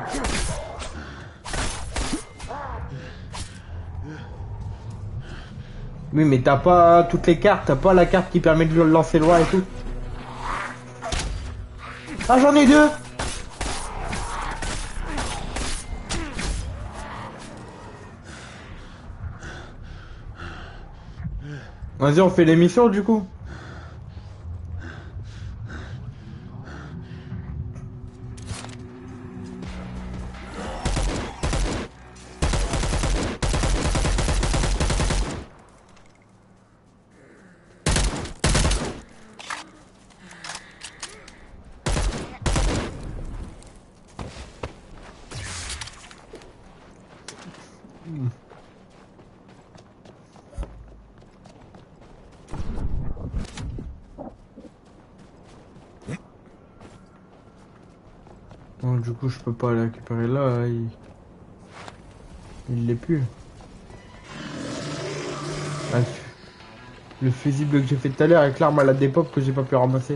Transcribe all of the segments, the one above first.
Oui, mais t'as pas toutes les cartes, t'as pas la carte qui permet de lancer loin et tout. Ah, j'en ai deux. Vas-y, on fait l'émission du coup. Bon, du coup, je peux pas le récupérer là. Il l'est plus. Ah, le fusible que j'ai fait tout à l'heure avec l'arme à la dépop que j'ai pas pu ramasser.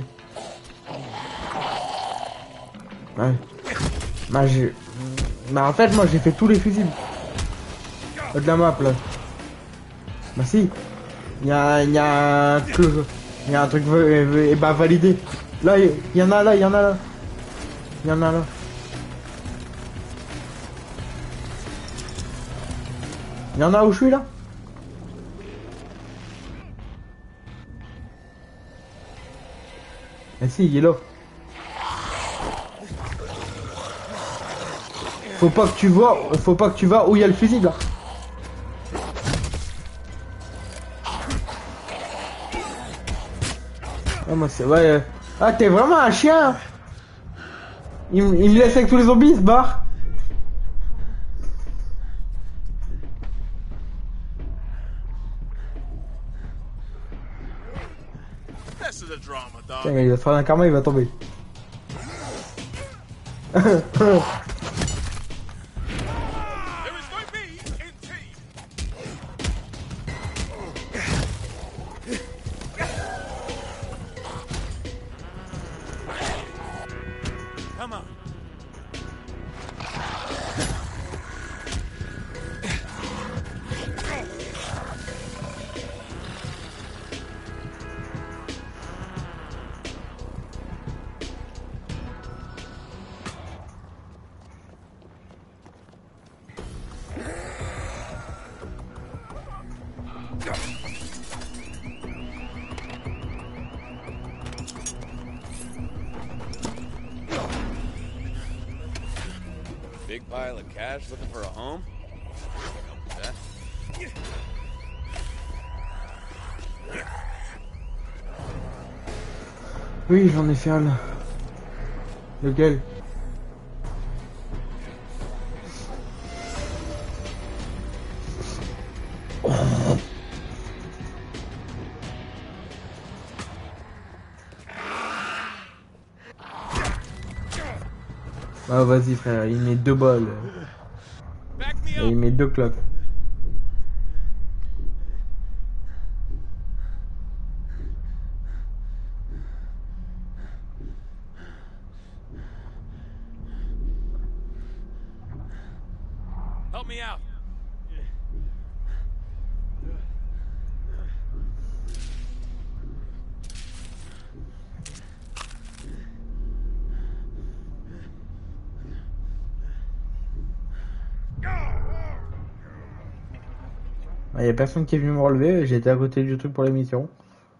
Ouais. Bah en fait, moi j'ai fait tous les fusibles de la map là. Bah si. Il y a un truc bah, validé. Là, il y en a là, il y en a là. Il y en a là. Il y en a où je suis là? Ah si, il est là. Faut pas que tu vas où il y a le fusible là. Ah moi c'est ouais. Ah t'es vraiment un chien. Il me laisse avec tous les zombies, il se barre. Tiens, il va se faire un karma, il va tomber. Big pile of cash looking for a home? Oui, j'en ai fait un là. Lequel? Ah vas-y frère, il met 2 balles. Et il met 2 cloques. Help me out. Il y a personne qui est venu me relever, j'étais à côté du truc pour l'émission.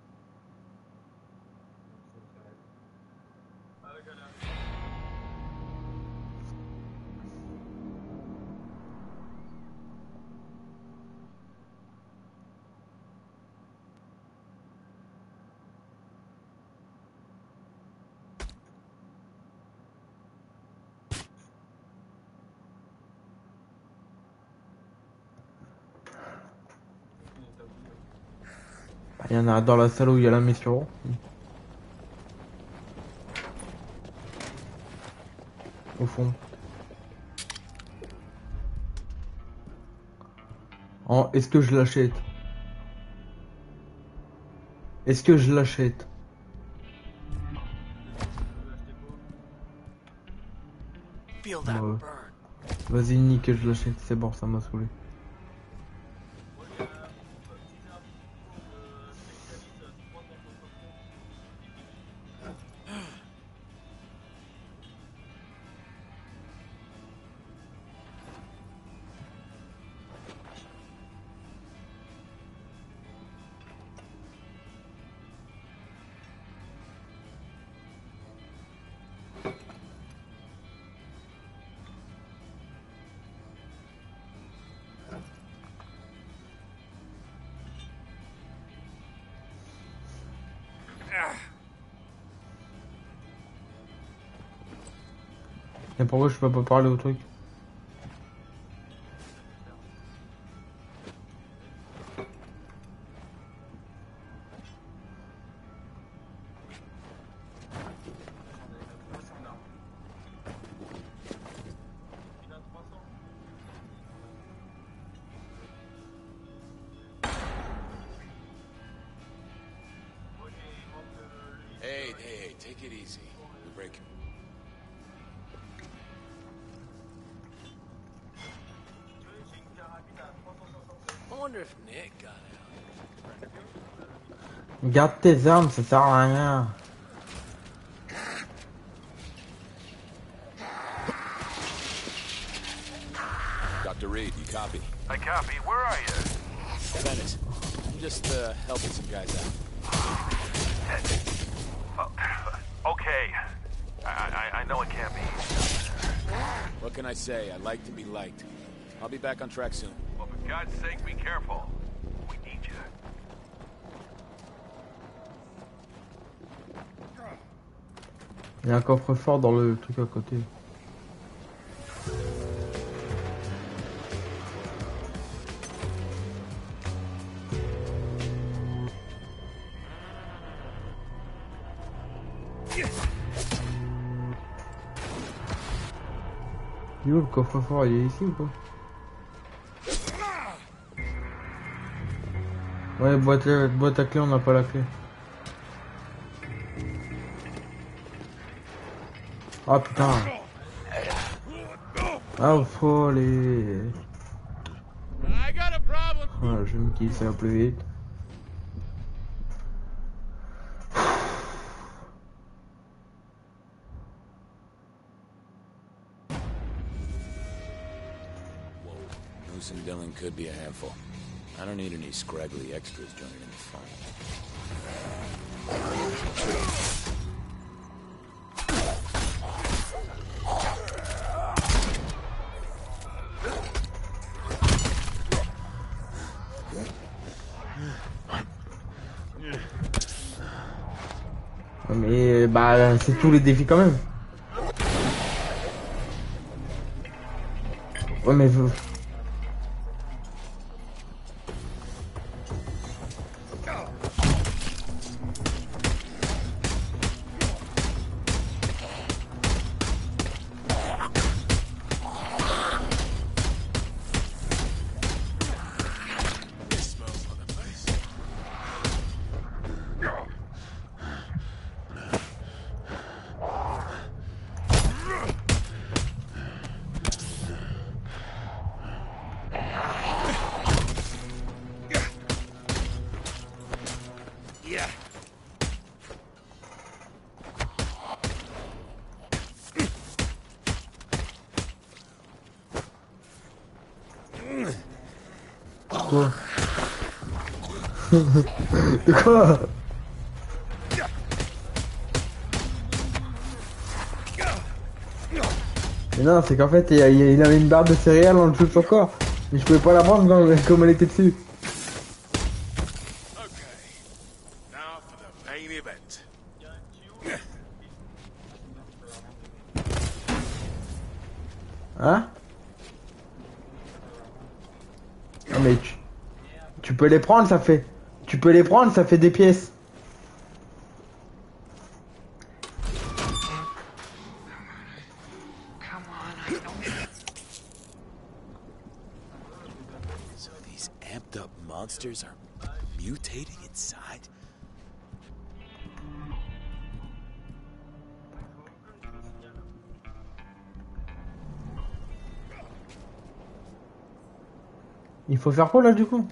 Il y en a dans la salle où il y a la mission. Au fond. Est-ce que je l'achète? Est-ce que je l'achète? feel that Ouais. burn. Vas-y, nique, je l'achète, c'est bon, ça m'a saoulé. Et pourquoi je peux pas parler au truc? Hey, take it easy. We're breaking. I wonder if Nick got out. Garde tes armes, ça sert à rien. Dr. Reed, you copy? I copy. Where are you? Bennett, I'm just helping some guys out. Okay. I know it can't be. What can I say? I like to be liked. I'll be back on track soon. Well, for God's sake, be careful. We need you. Il y a un coffre-fort dans le truc à côté. Il est où le coffre-fort? Il est ici ou pas? Ouais, boîte à clé, on n'a pas la clé. Ah putain. Ah faut aller. I got a problem. Ah, je me kill, ça va plus vite. Moose and Dylan could be a handful. I don't need any scraggly extras joining in the fun. Mais bah c'est tous les défis quand même. Ouais mais quoi? De quoi? Mais non, c'est qu'en fait, il avait une barre de céréales en dessous de son corps. Mais je pouvais pas la prendre comme elle était dessus. Now for the main event. Hein? Ah mais tu peux les prendre, ça fait... Tu peux les prendre, ça fait des pièces. So these amped up monsters are mutating inside? Il faut faire quoi là du coup?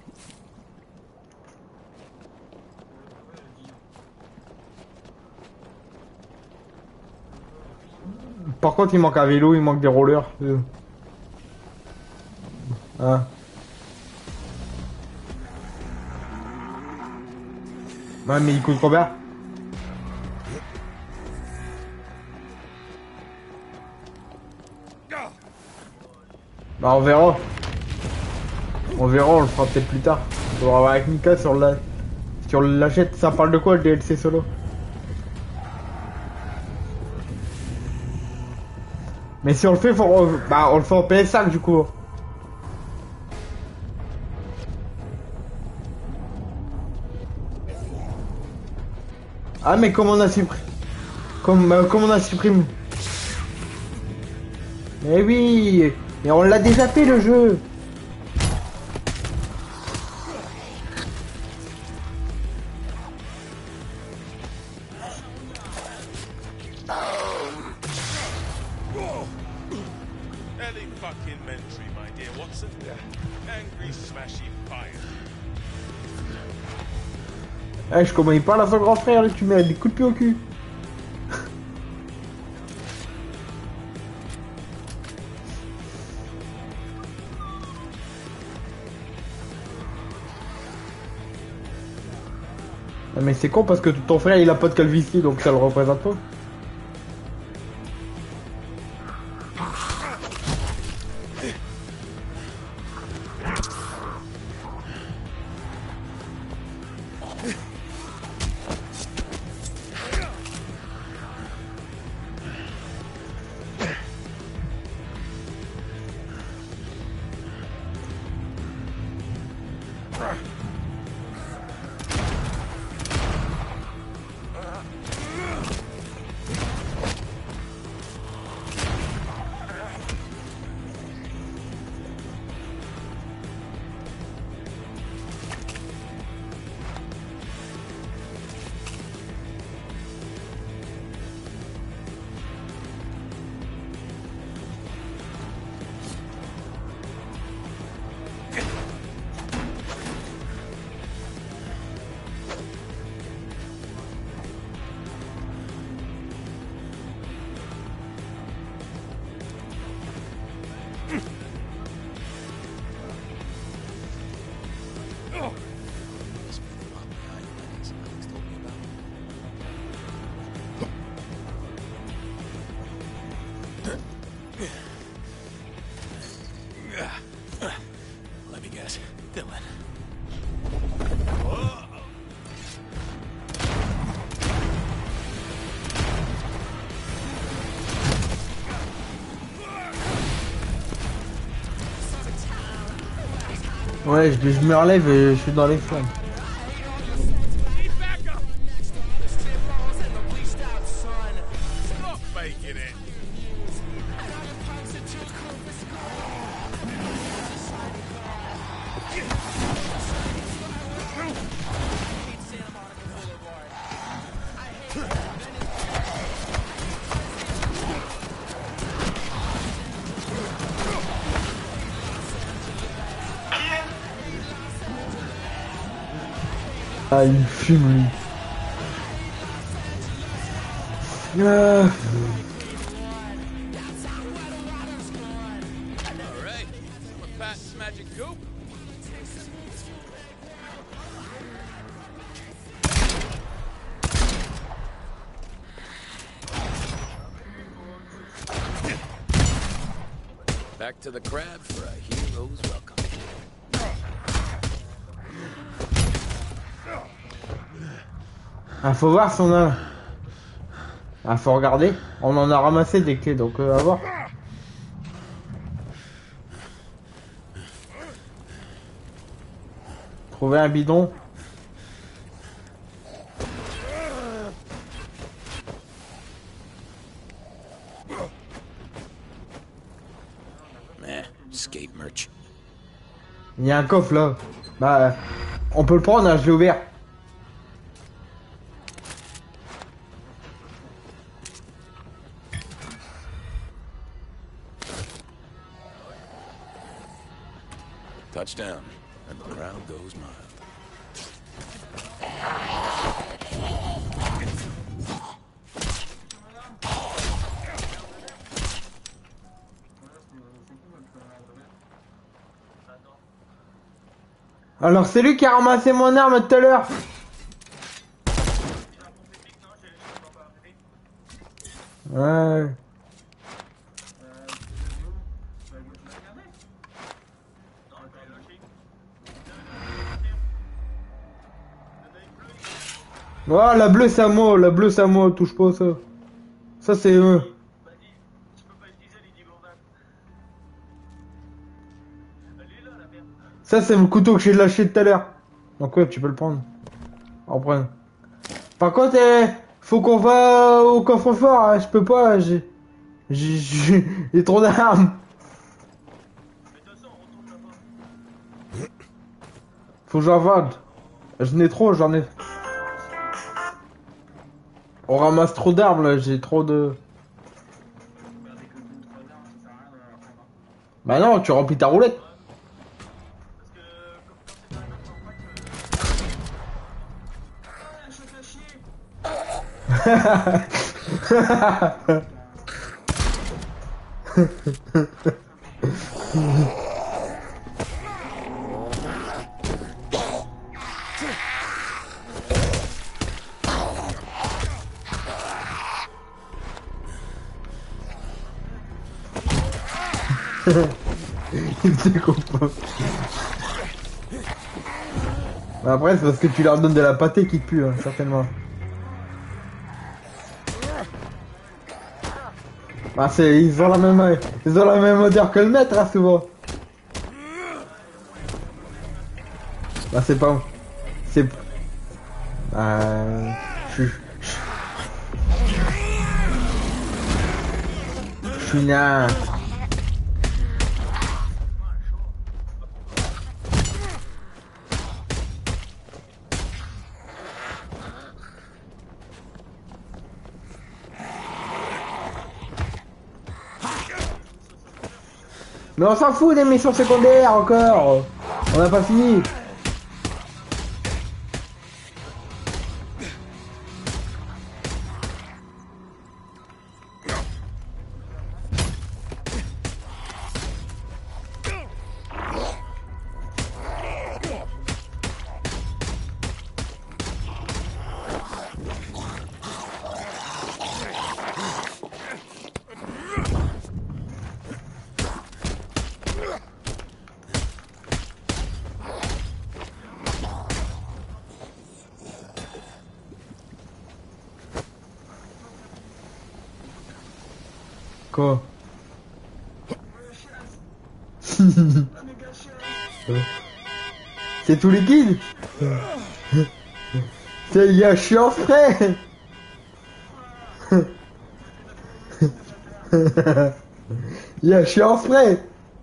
Par contre il manque un vélo, il manque des rollers. Hein. Ouais mais il coûte combien? Bah on verra. On verra, on le fera peut-être plus tard. On va voir avec Mika sur la... Sur l'achète. Ça parle de quoi le DLC solo? Mais si on le fait, bah on le fait en PS5 du coup. Ah mais comment on a supprimé? Comment on a supprimé? Mais oui. Mais on l'a déjà fait le jeu. Elementary, my dear Watson. Angry, smashy fire. Eh, comment il parle à son grand frère, là, tu mets des coups de pied au cul. Ah, mais c'est con parce que ton frère il a pas de calvitie donc ça le représente pas. Let me guess. Dylan. Ouais, je me relève et je suis dans les flammes. Stop making it. Ah, il fume lui. All right. I'm a fast magic goop. Back to the crab for a hero's welcome. Ah, faut voir si on a... Ah, faut regarder. On en a ramassé des clés, donc à voir. Trouver un bidon. Meh, skate merch. Il y a un coffre là. Bah, on peut le prendre, hein, je l'ai ouvert. Touchdown, and the crowd goes mild. Alors c'est lui qui a ramassé mon arme tout à l'heure. Ouais. Oh, la bleue c'est à moi, la bleue c'est à moi, touche pas à ça. Ça c'est eux. Ça c'est le couteau que j'ai lâché tout à l'heure. Donc ouais, tu peux le prendre. Reprends. Par contre, faut qu'on va au coffre-fort, hein. Je peux pas, j'ai trop d'armes. Faut que j'en vende. Je n'ai trop, j'en ai. On ramasse trop d'armes là, j'ai trop de... Bah non, tu remplis ta roulette. Il te comprend. Après, c'est parce que tu leur donnes de la pâtée qui pue, hein, certainement. Ah, ils ont la même odeur que le maître, hein, souvent. Bah, c'est pas... C'est... Je suis là. Mais on s'en fout des missions secondaires encore. On n'a pas fini. Quoi? C'est tout liquide. C'est il y a chiant frais. Il y a chiant frais.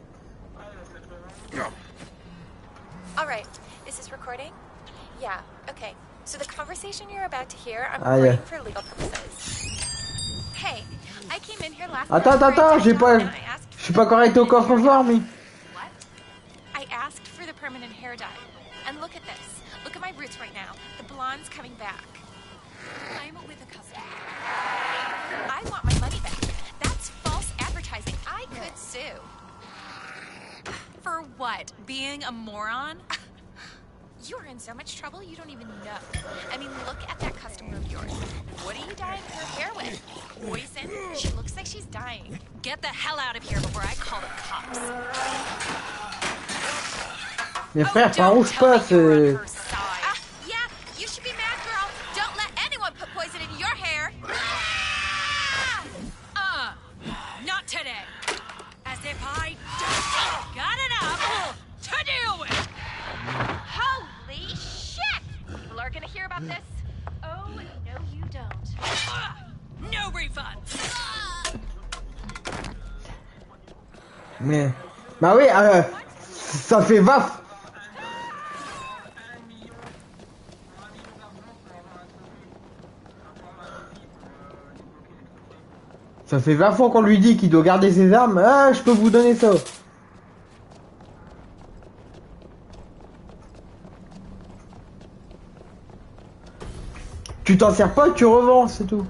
All right, is this recording? Yeah. Okay. So the conversation you're about to hear, I'm Ah, yeah. recording for legal purposes. Hey, I came in here last Attends, night for a j'ai job pas... and I asked Je suis pas correct au coffre-fort, mais... What? I asked for the permanent hair dye. And look at this. Look at my roots right now. The blonde's coming back. I'm with a customer. I want my money back. That's false advertising. I could sue. For what? Being a moron? You're in so much trouble you don't even know. I mean, look at that customer of yours. What are you dyeing her hair with? Poison? She looks like she's dying. Get the hell out of here before I call the cops. Mes frères, par où je passe Yeah, you should be mad, girl. Don't let anyone put poison in your hair. Not today. As if I don't got enough to deal with. Holy shit! People are gonna hear about this. Oh, no, you don't. No refunds. Mais... Bah oui, ça fait vaf. Ça fait 20 fois qu'on lui dit qu'il doit garder ses armes. Ah, je peux vous donner ça. Tu t'en sers pas, tu revends, c'est tout.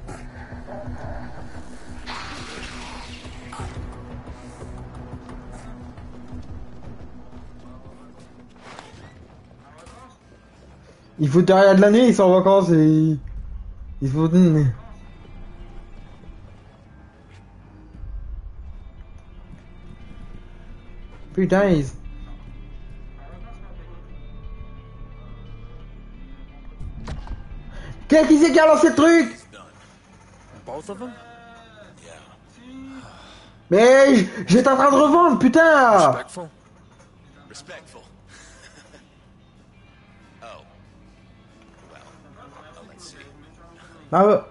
Il faut derrière de l'année, ils sont en vacances et... Il faut... Putain, ils... Qu'est-ce qui c'est qui a lancé le truc? Both of them? Mais j'étais en train de revendre, putain! Respectful? Respectful. Oh. Well, let's see. Ah ouais.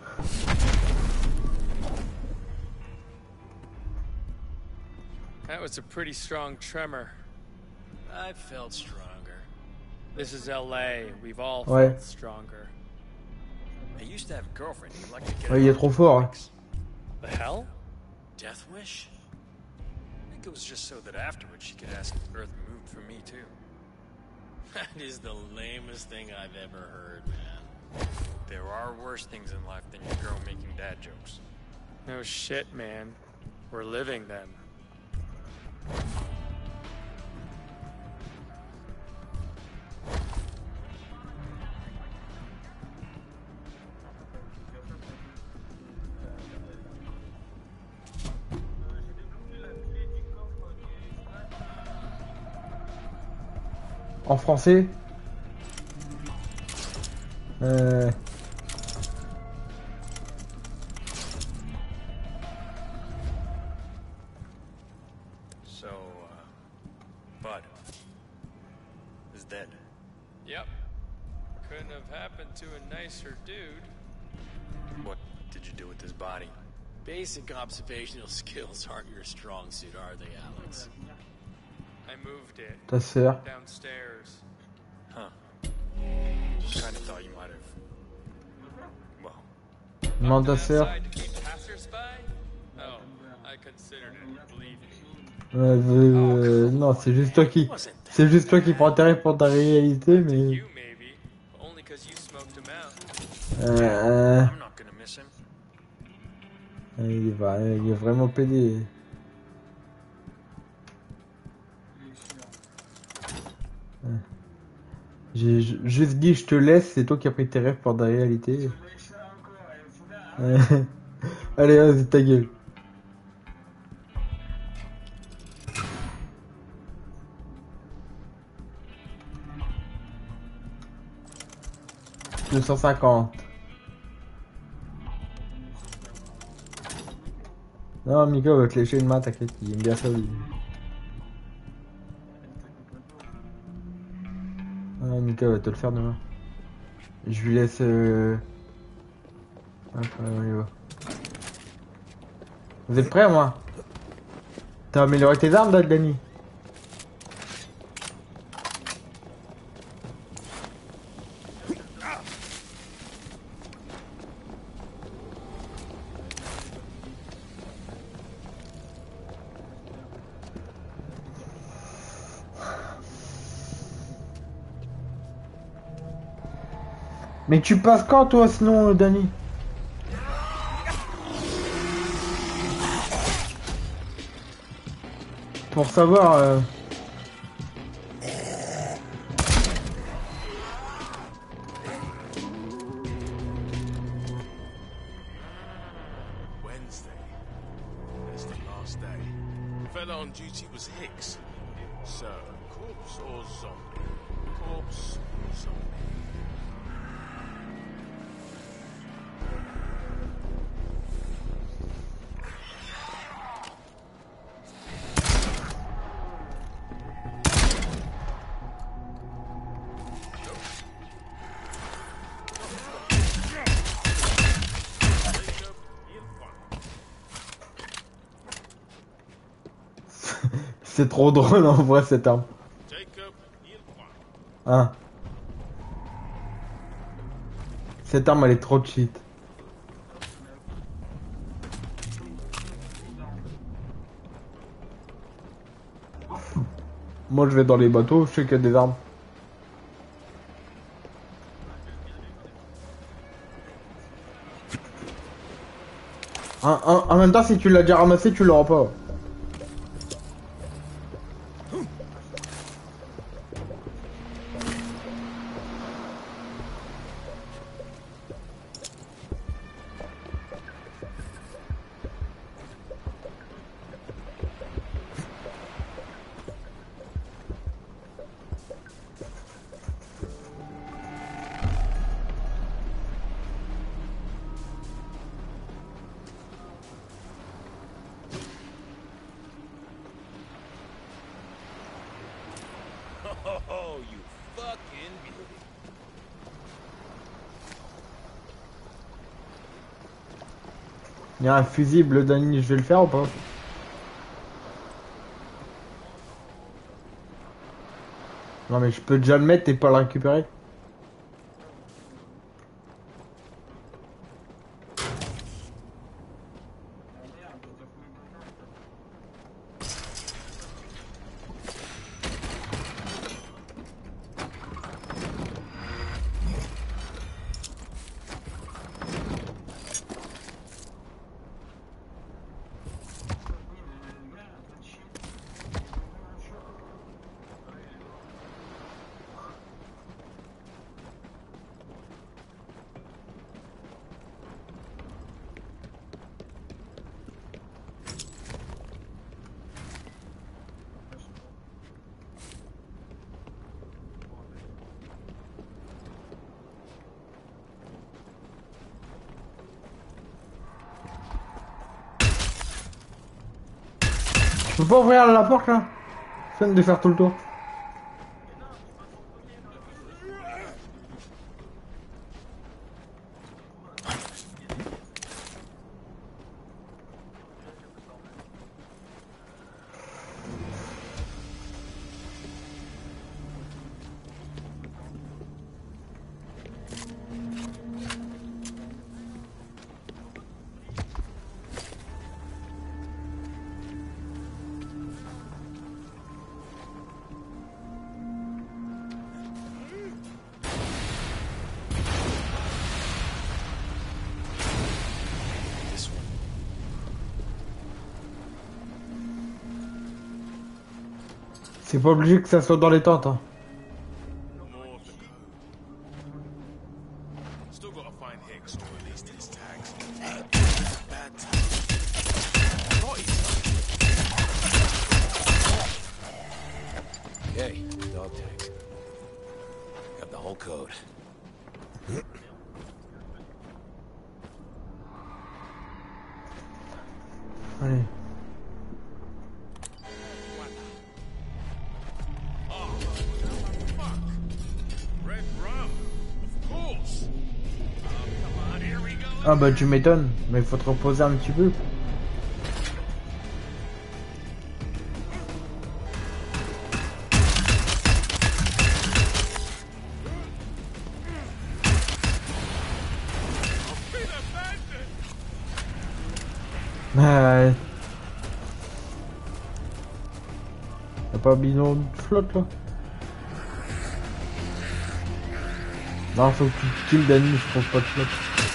That was a pretty strong tremor. I felt stronger. This is LA. We've all Ouais. felt stronger. I used to have a girlfriend who'd like to get Ouais, il est trop fort. Hein. The hell? Death wish? I think it was just so that afterwards she could ask if Earth moved for me too. That is the lamest thing I've ever heard, man. There are worse things in life than your girl making dad jokes. No shit, man. We're living them. En français. So, Bud is dead. Yep. Couldn't have happened to a nicer dude. What did you do with his body? Basic observational skills aren't your strong suit, are they, Alex? I moved it Ta sœur. downstairs. Huh. Just kind of thought you might have. Well, Demande ta sœur. Outside to keep passers-by? Oh, I considered it, believe me. Non, c'est juste toi qui... C'est juste toi qui prends intérêt pour ta réalité, mais... You maybe, only 'cause you smoked him out. I'm not gonna miss him. Il est vraiment pédé. J'ai juste dit je te laisse, c'est toi qui as pris tes rêves pour ta réalité. Allez, vas-y, ta gueule. « 250. Non, Mika va te lécher une main, t'inquiète, il aime bien ça, lui. Ah, Mika va te le faire demain. Je lui laisse... Hop, on y va. Vous êtes prêts, moi? T'as amélioré tes armes, Danny? Mais tu passes quand, toi, sinon, Danny? Pour savoir... Wednesday. That's the last day. Fella on duty was Hicks. So, corpse or zombie? Corpse or zombie? C'est trop drôle, en vrai, cette arme. Jacob, il croit. Hein. Cette arme, elle est trop cheat. Moi, je vais dans les bateaux, je sais qu'il y a des armes. En même temps, si tu l'as déjà ramassé, tu l'auras pas. Oh, you fucking beauty. Il y a un fusible, Dani, je vais le faire ou pas? Non mais je peux déjà le mettre et pas le récupérer. Je peux pas ouvrir la porte là? Je viens de faire tout le tour. This one. C'est pas obligé que ça soit dans les tentes. Hein. More of the code. Still gotta find Hicks or at least his tags. Bad tags. Not his Okay, dog tags. Got the whole code. Allez. Red rum. Of course. Come on, here we go. Ah bah tu m'étonnes, mais il faut te reposer un petit peu. Ouais. Y'a pas bidon de flotte là? Non, faut que tu kills Dani, je trouve pas de flotte.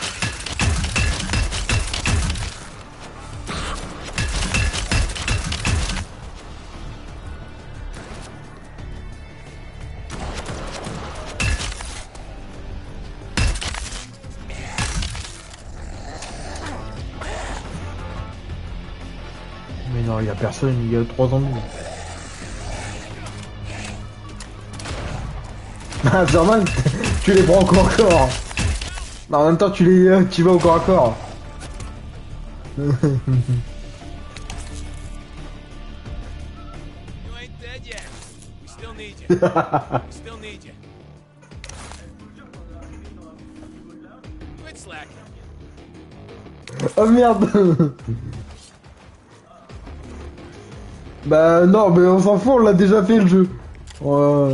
Mais non, y'a personne, il y a 3 zombies. Ah, Zerman, tu les prends au corps à corps. Non, en même temps, tu vas au corps à corps. You ain't dead yet. We still need you. We still need you. Quit slacking. Oh merde. Bah non, mais on s'en fout, on l'a déjà fait le jeu. Ouais.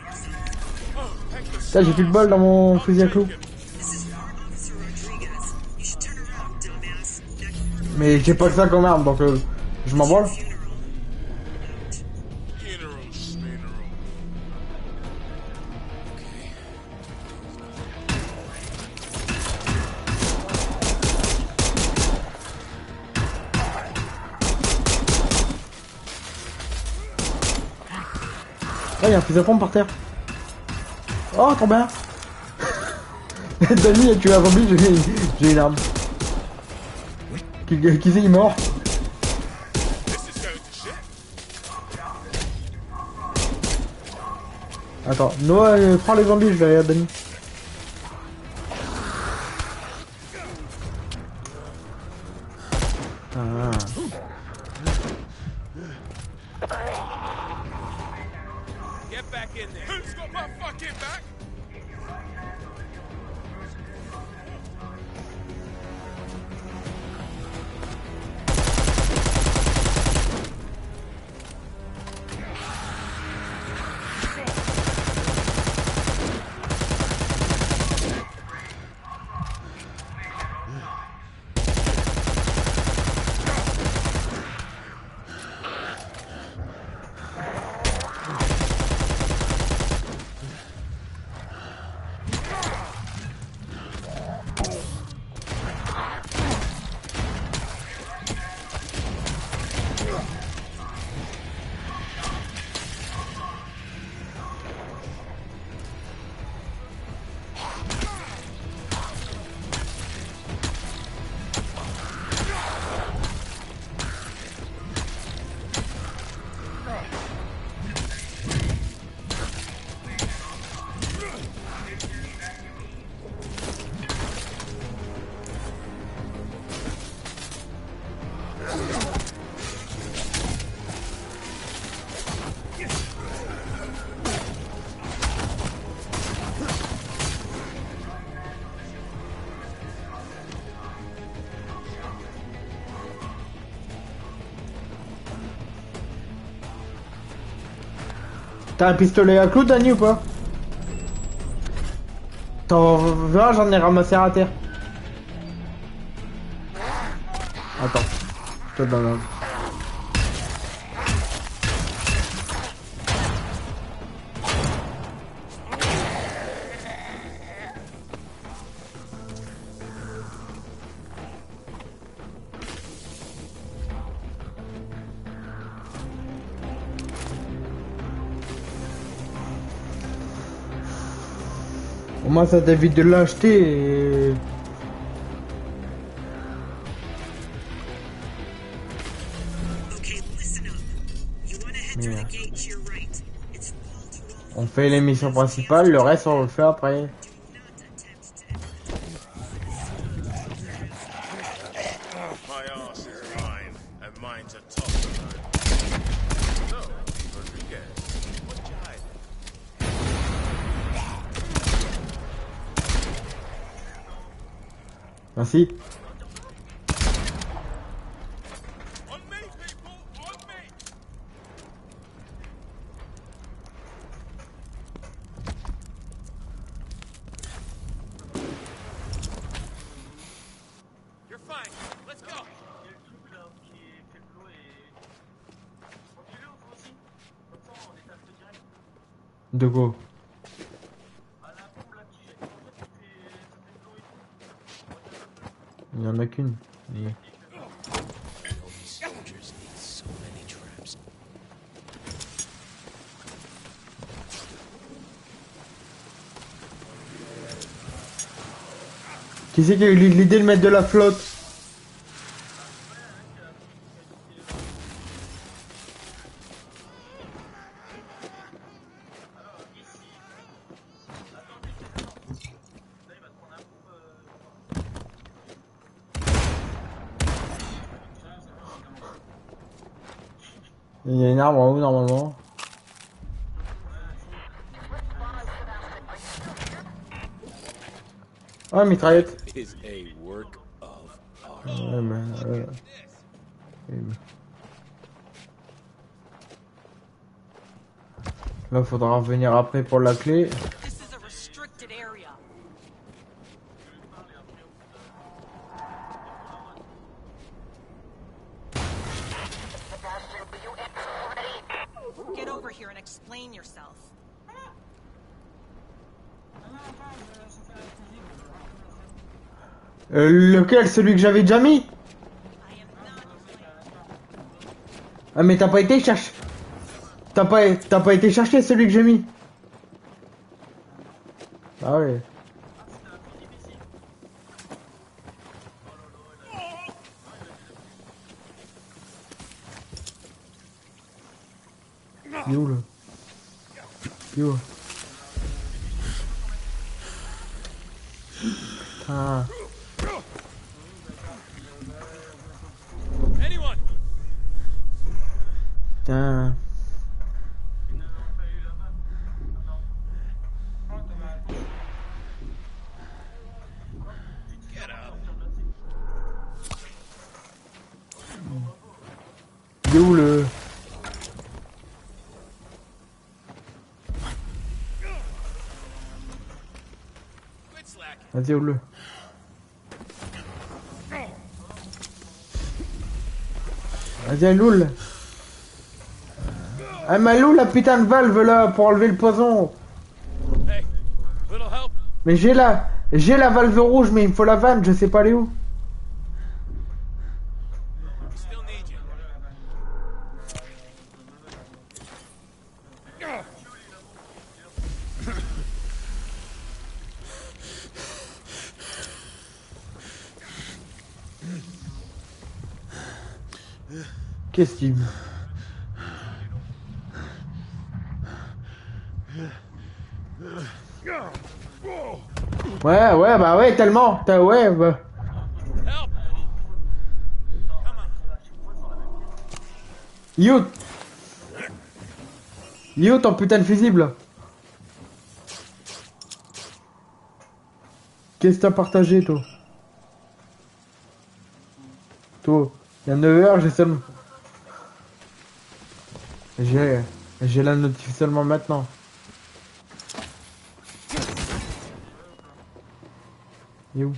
Là, j'ai plus de bol dans mon fusil à clous. This is Officer Rodriguez. Mais j'ai pas que ça comme arme, donc je m'en branle. Funeral, schmeneral. Ah, y'a un fusil à pompe par terre. Oh, trop bien. Dani a tué un zombie, j'ai une arme. Qui c'est qui est mort? This is going to shit. Attends, Noah, prends les zombies, je vais aller à Dani. Ah. Get back in there. Who's got my fucking back? T'as un pistolet à clous, Dani, ou pas? T'en veux un? J'en ai ramassé à terre. Attends, je te donne un. Au moins ça t'évite de l'acheter et... Merde. On fait les missions principales, le reste on le fait après. My ass is mine, and mine's a top of mine. So, Rodriguez, what you hiding? Merci. On me, people, on me! You're fine. Let's go. De quoi? Il y en a qu'une. Et- These soldiers need so many traps. Qui c'est qui a eu l'idée de mettre de la flotte? Il y a une arme en haut normalement. Ah, mitraillette. Is a work of art. Ouais, mais, oui, mais- Là, faudra revenir après pour la clé. This is a restricted area. here and explain yourself. Lequel? Celui que j'avais déjà mis? I am not. Ah mais t'as pas été chercher. T'as pas été chercher celui que j'ai mis. Ah ouais. Yo là. Yo. Putain. Anyone? Putain. Get up. Il est où le... Quit slacking. Vas-y, où le... Vas-y, elle est où le... Ah mais elle est où la putain de valve là pour enlever le poison? Hey, little help? Mais j'ai la valve rouge mais il me faut la vanne, je sais pas elle est où. We still need you. Qu'est-ce qu'il... Ouais, bah ouais, tellement. Ouais, bah... Help! Yo! Yo, ton putain de fusible. Qu'est-ce que t'as partagé, toi? Toi, il y a 9 heures, j'ai seulement... J'ai la notif seulement maintenant. Il est où?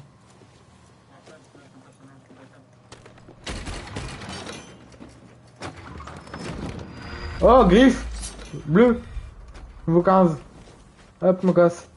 Oh, griffe! Bleu! Niveau 15. Hop, me casse.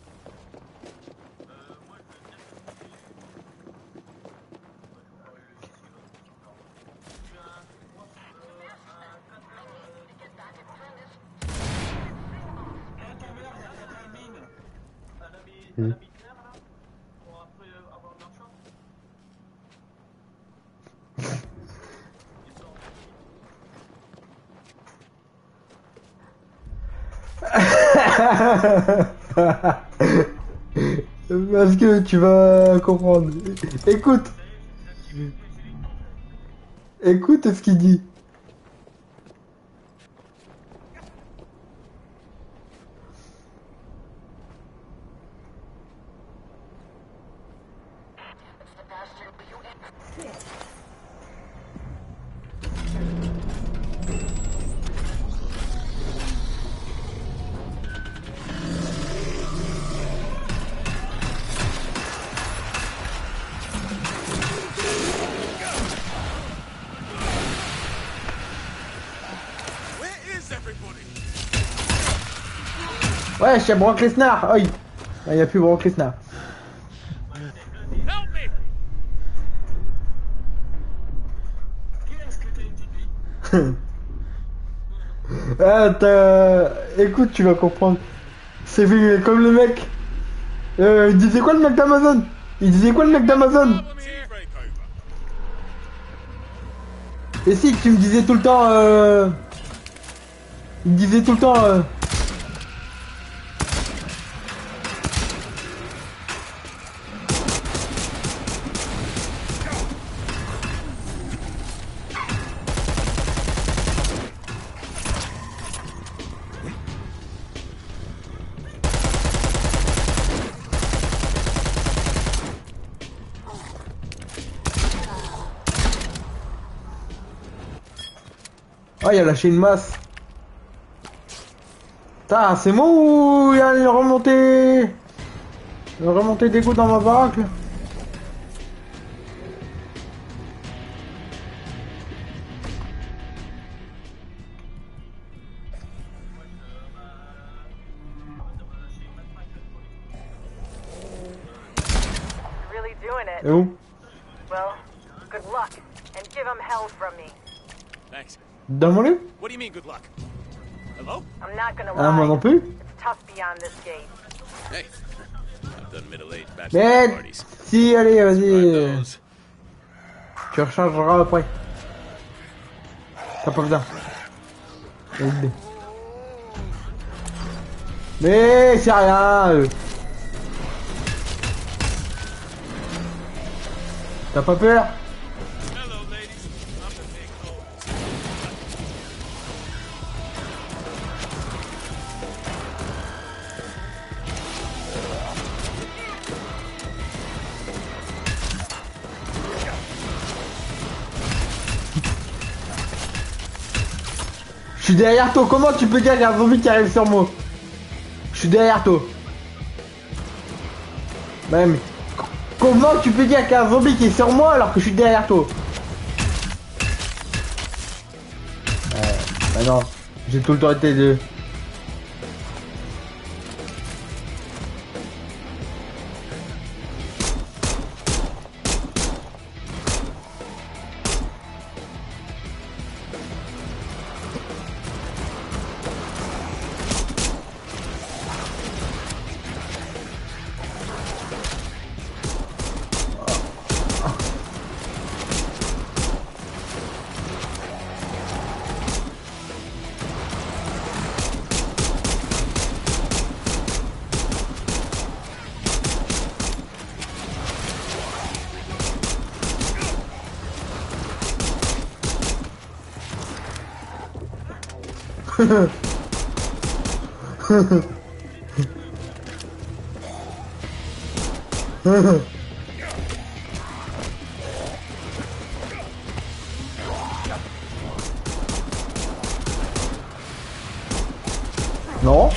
Parce que tu vas comprendre. Écoute. Écoute ce qu'il dit. Ouais, je suis Brock Lesnar. Aïe. Il n'y a plus Brock Lesnar. Help me! Écoute, tu vas comprendre. C'est vu comme le mec. Il disait quoi le mec d'Amazon? Il disait quoi le mec d'Amazon? Et si tu me disais tout le temps il me disait tout le temps oh, il a lâché une masse. Putain, c'est moi ou il y a une remontée d'égout dans ma baraque là? doing it. Et où? Well, good luck, and give him hell from me. Thanks. Donne-moi-le. What do you mean, good luck? Hello? I'm not gonna Ah, moi lie. non plus. It's tough beyond this gate. Hey. I've done middle-aged bachelor Mais parties. si, allez, Tried vas-y. those. Tu rechargeras après. T'as pas besoin. Vas-y. Mais c'est rien. T'as pas peur? Hello, ladies. I'm the big old. Je suis derrière toi. Comment tu peux dire qu'il y a un zombie qui arrive sur moi? Je suis derrière toi. Même. Comment tu peux dire qu'il y a un zombie qui est sur moi alors que je suis derrière toi? Bah non. J'ai tout le temps été de... Non.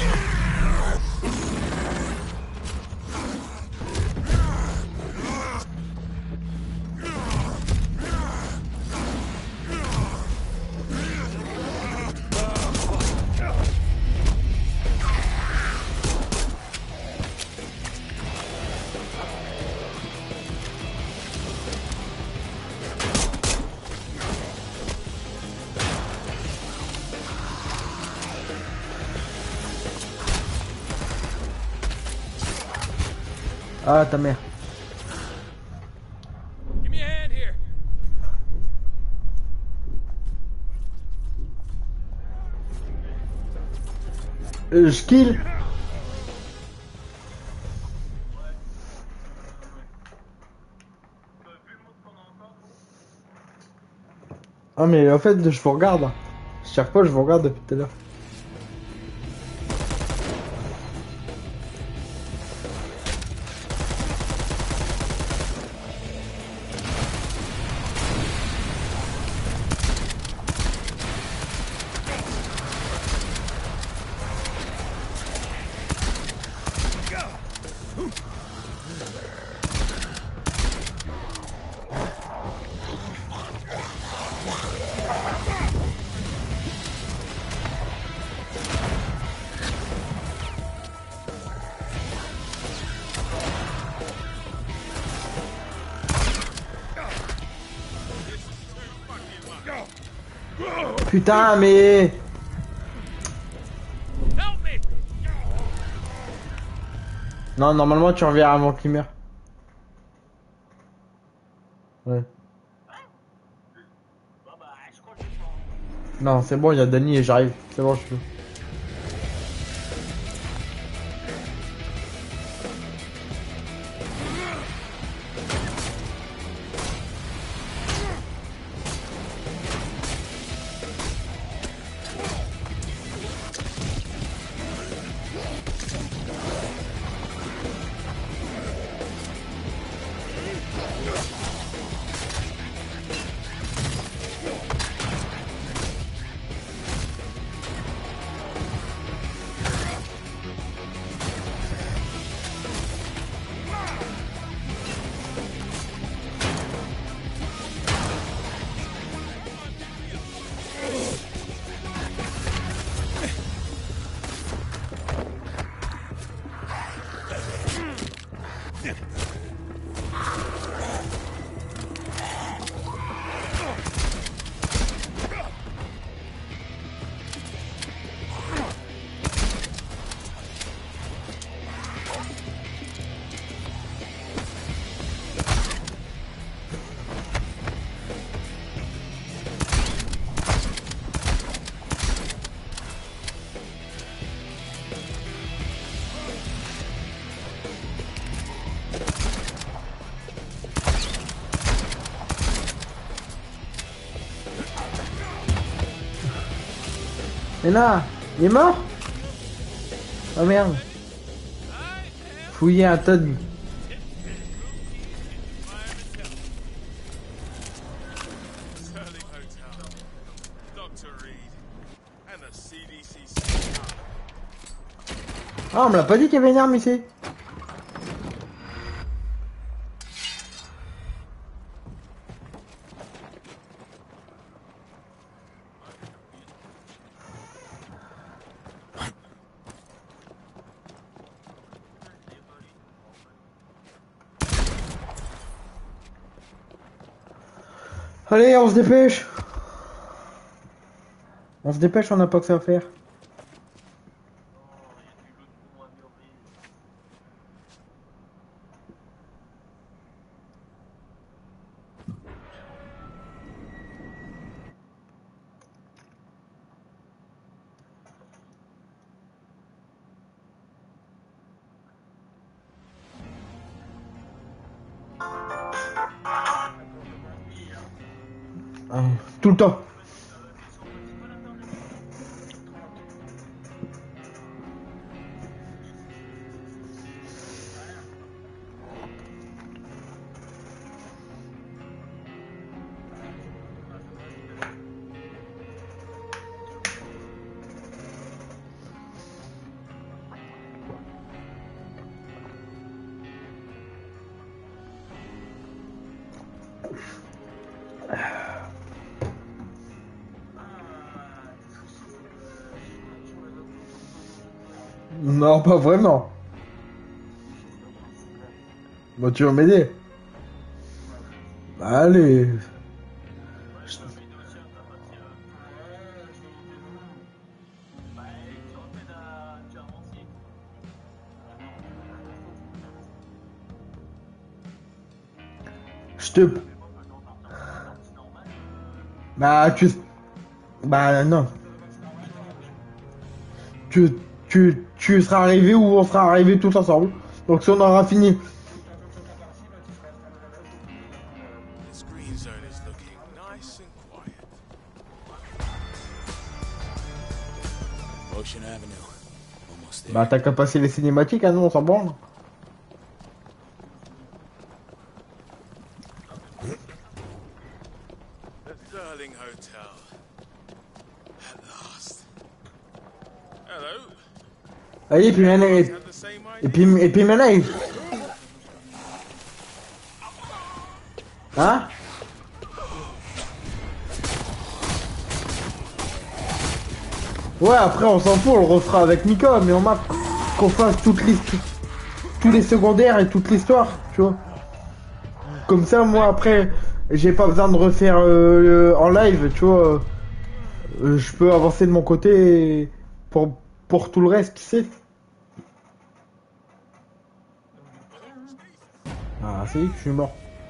Ah, ta mère. Give me a hand here. Je kill. Ah mais en fait je vous regarde. Chaque fois je vous regarde depuis tout à l'heure. Putain mais... Help me! Non, normalement tu reviens avant qu'il meure. Ouais. Non, c'est bon, il y a Danny et j'arrive. C'est bon, je peux. Et là, il est mort? Oh merde. Fouiller un tas de... Sterling Hotel. Dr. Reed. And the CDC. Ah, on me l'a pas dit qu'il y avait une arme ici. Allez, on se dépêche. On se dépêche, on n'a pas que ça à faire. Tout le temps. Non, pas vraiment. Bon, tu veux m'aider? Allez. Je te... Bah, tu... Bah, non. Tu seras arrivé ou on sera arrivé tous ensemble. Donc si on aura fini. This green zone is looking nice and quiet. Ocean Avenue. Almost there. Bah, t'as qu'à passer les cinématiques, hein, nous on s'en branle. The Sterling Hotel. At last. Hello. Allez, puis maintenant, Had the same idea. et puis maintenant, hein? Ouais, après on s'en fout, on le refera avec Mika, mais on marque qu'on fasse tous les secondaires et toute l'histoire, tu vois. Comme ça, moi après, j'ai pas besoin de refaire en live, tu vois. Je peux avancer de mon côté pour tout le reste, tu sais. Ah, c'est que je suis mort.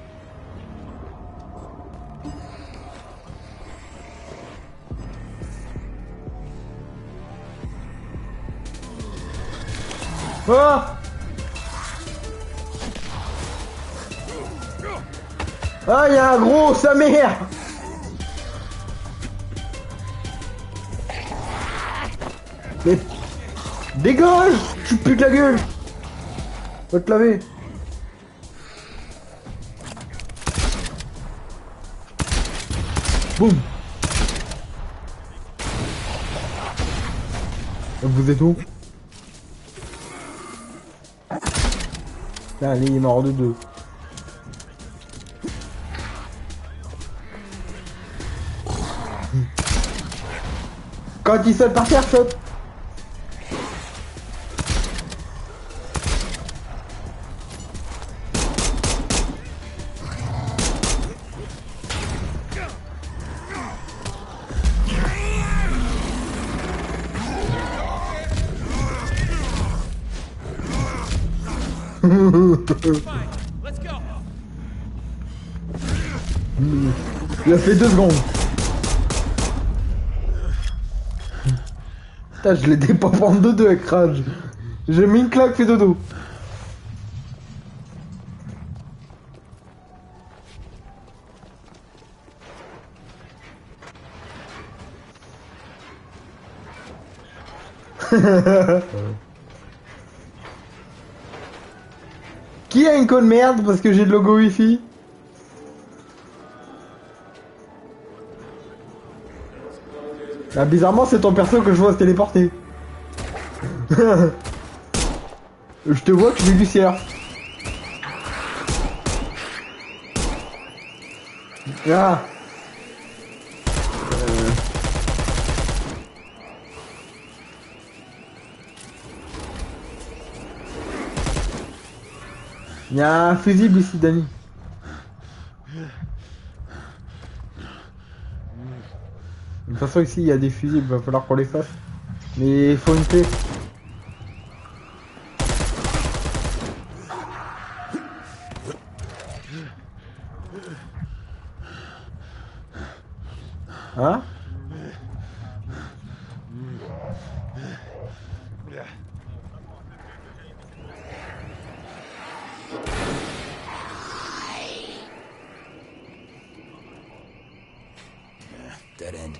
Ah! Ah, il y a un gros, sa mère! Mais... Dégage! Tu putes la gueule! Va te laver! Boum! Vous êtes où? Allez, il est mort de deux. Quand il saute par terre, saute. Let's go. Il a fait 2 secondes. Putain, je l'ai dépopé en deux avec Rage. J'ai mis une claque, fait dodo. Qui a une conne merde parce que j'ai le logo Wi-Fi? Ah, bizarrement, c'est ton perso que je vois se téléporter. Je te vois que j'ai du CR. Ah. Il y a un fusible ici, Dani. De toute façon, ici, il y a des fusibles, va falloir qu'on les fasse. Mais il faut une clé. Hein? Dead end.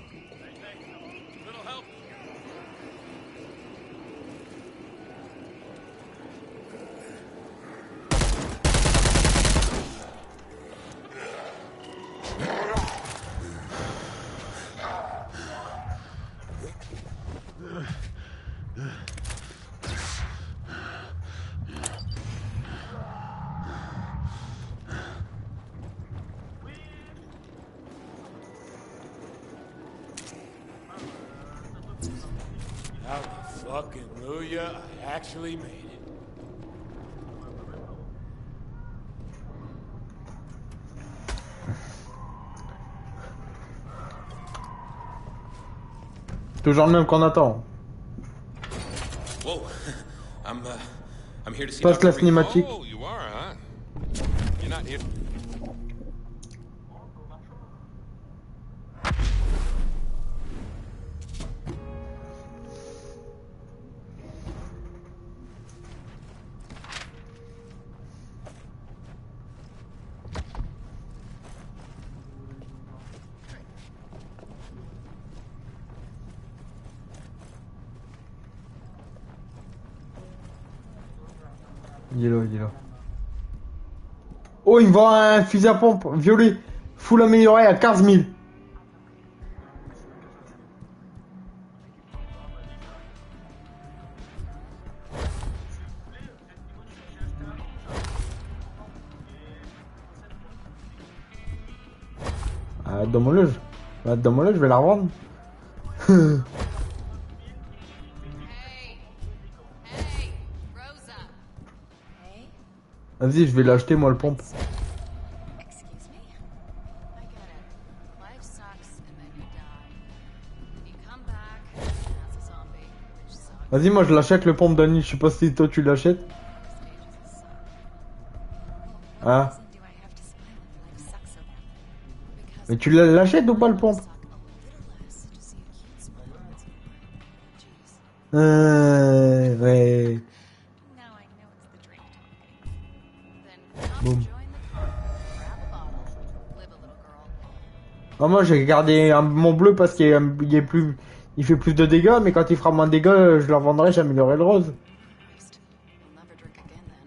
Hallelujah, I actually made it. Toujours le même qu'on attend. Whoa, I'm here to see Passe la Dr. Reed. cinématique. Oh, you are, huh? You're not here. Dis-le, dis-le. Oh, il me vend un fusil à pompe violet. Full amélioré à 15 000. Ah, donne-moi-le. Ah, donne-moi-le, je vais la revendre. Hey, Rosa. Hey, Vas-y, je vais l'acheter, moi, le pompe. excuse me. I get it. Life sucks and then you die. And you come back as a zombie, which sucks. Vas-y, moi, je l'achète, le pompe, Dani. Je sais pas si toi, tu l'achètes. Stages suck. Ah. What reason do I have to smile if life sucks so badly? Because Mais tu l'achètes ou pas, le pompe? suck a little less to see a cute smile on its Jeez. Ouais. Now I know it's the drink talking. Then come Boom. join the club, grab a bottle, live a little girl. Ah, moi, j'ai gardé mon bleu parce il fait plus de dégâts, mais quand il fera moins de dégâts, je le revendrai, j'améliorerai le rose. Christ, we'll never drink again then.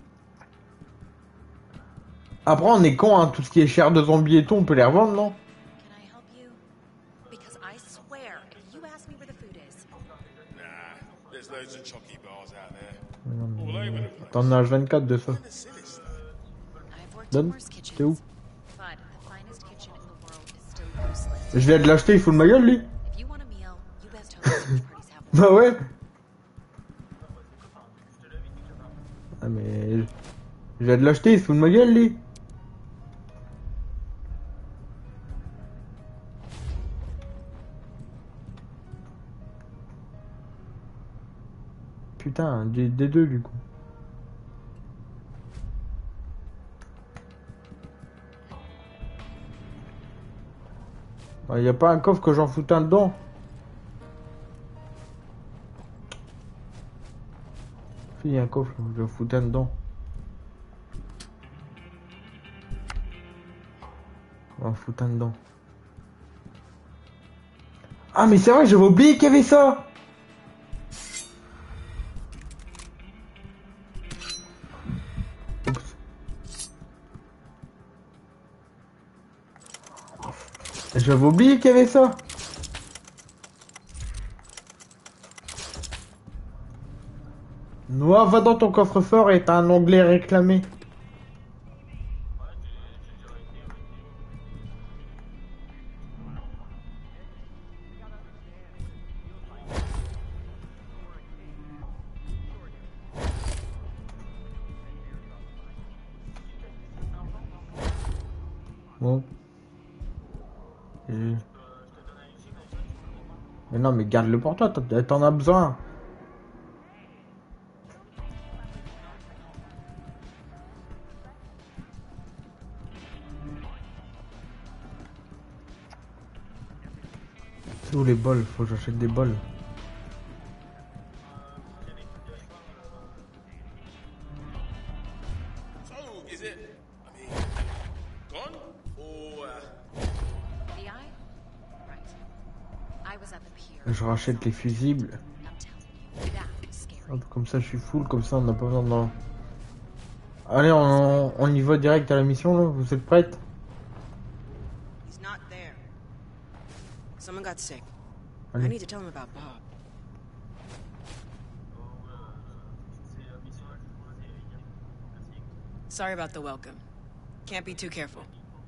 Après, on est con, hein, tout ce qui est chair de zombie et tout, on peut les revendre, non? Can I help you? Because I swear, if you ask me where the food is, Nah, there's loads of chocky bars out there. All over the place. T'en as 24 de ça. The silly stuff. I've worked Donne. in worse kitchens. T'es où? But the finest kitchen in the world is still useless. Je viens de l'acheter, il fout de ma gueule, lui. If you want a meal, you best hope the search parties have one. Bah ouais. Ah, mais... Je viens de l'acheter, il fout de ma gueule, lui. Putain, des deux, du coup. Y a pas un coffre que j'en foute un dedans? Il y a un coffre, je vais foutre un dedans. On va en foutre un dedans. Ah mais c'est vrai, j'avais oublié qu'il y avait ça. J'avais oublié qu'il y avait ça. Noah, va dans ton coffre-fort et t'as un onglet réclamé. Bon. Mais non, mais garde-le pour toi, t'en as besoin. C'est où les bols? Faut que j'achète des bols. So, is it, I mean, gone? Or, The eye? Right. I was at the pier. Je rachète les fusibles. I'm telling you, that was scary. Hop, comme ça je suis full, comme ça on n'a pas besoin de... Allez, on y va direct à la mission là, vous êtes prêtes? He's not there. Someone got sick. I Allez. need to tell him about Bob. Sorry about the welcome. Can't be too careful.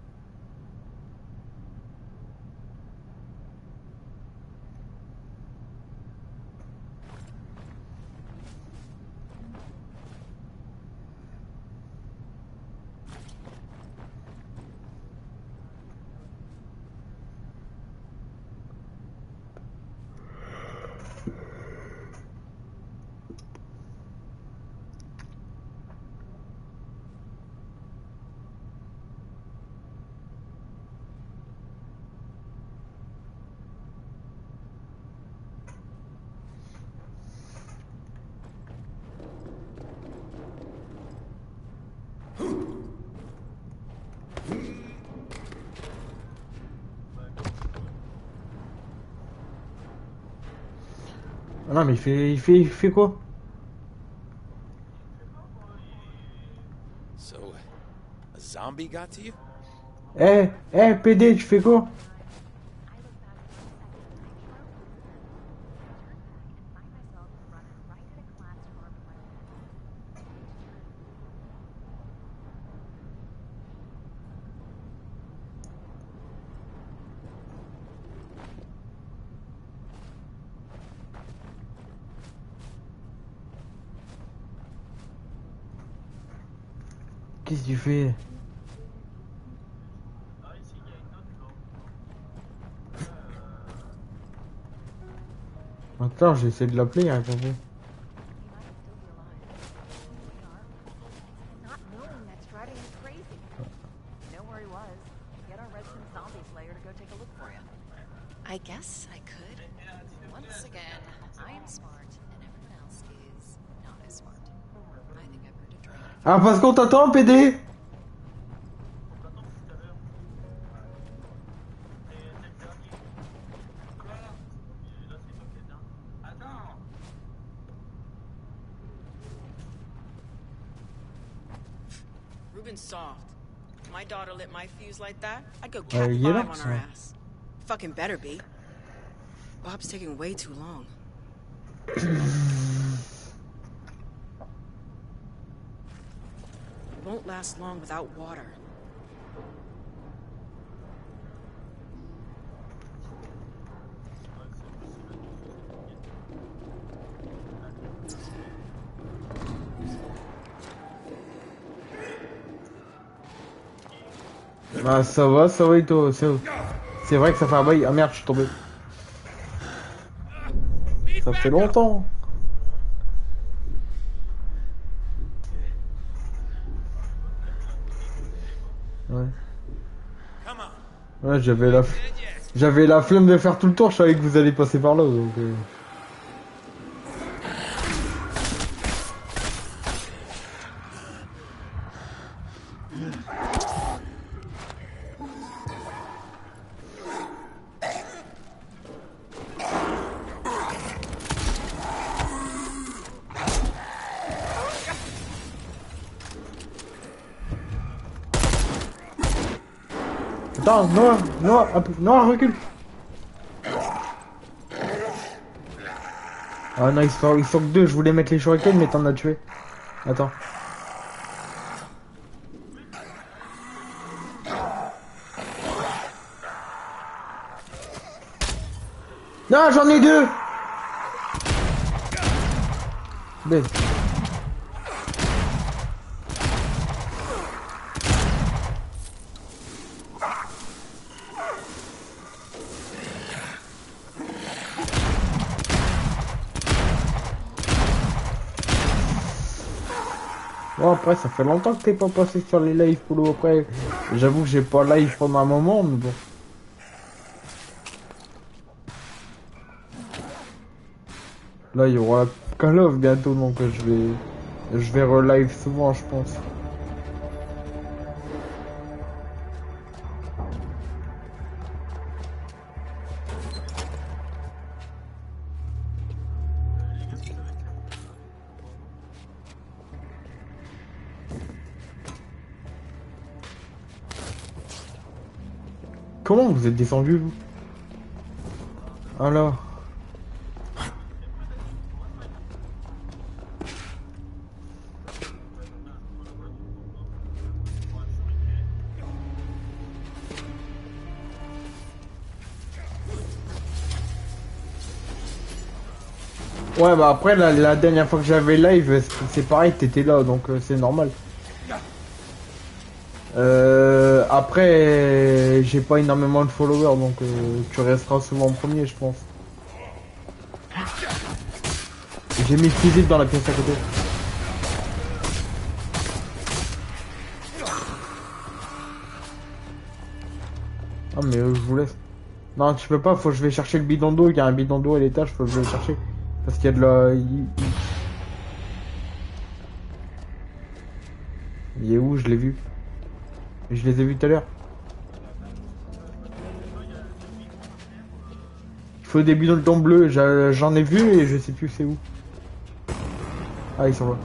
Ah non mais il fait quoi? So, a zombie got to you? PD, tu fais quoi? Qu'est-ce que tu fais? Attends, j'essaie de l'appeler, il répond pas. Not knowing that's driving me crazy. Know where he was. Get our resident zombie slayer to go take a look for you. I guess I could. Once again, I am smart, and everyone else is not as smart. I think I've heard a drink. Ah, parce qu'on t'attend, PD! Ruben's soft. If my daughter lit my fuse like that, I'd go cat il est là, 5 on ça. her ass. Fucking better be. Bob's taking way too long. Won't last long without water. Ah, ça va et toi? C'est vrai que ça fait un bail. Ah merde, je suis tombé. Ça fait longtemps. Ouais. Ouais, j'avais la flemme de faire tout le tour, je savais que vous allez passer par là, donc... Attends, non, non, non, recule. Ah non, ils sont que deux. Je voulais mettre les shurikens, mais t'en as tué. Attends. Non, j'en ai deux. Baise. Bon, après, ça fait longtemps que t'es pas passé sur les lives, Polo. Après, j'avoue que j'ai pas live pendant un moment, mais bon. Là, il y aura Call of bientôt, donc je vais relive souvent, je pense. Comment vous êtes descendu, vous? Alors? Ouais, bah après, la dernière fois que j'avais live, c'est pareil, t'étais là, donc c'est normal. Après, j'ai pas énormément de followers, donc tu resteras souvent en premier, je pense. J'ai mis le fusible dans la pièce à côté. Ah mais je vous laisse. Non, tu peux pas, faut que je vais chercher le bidon d'eau, il y a un bidon d'eau à l'étage, faut que je vais le chercher. Parce qu'il y a de la... Il est où? Je l'ai vu. Je les ai vus tout à l'heure. Il faut des bidons de thon bleu, j'en ai vu et je sais plus c'est où. Ah, ils sont là.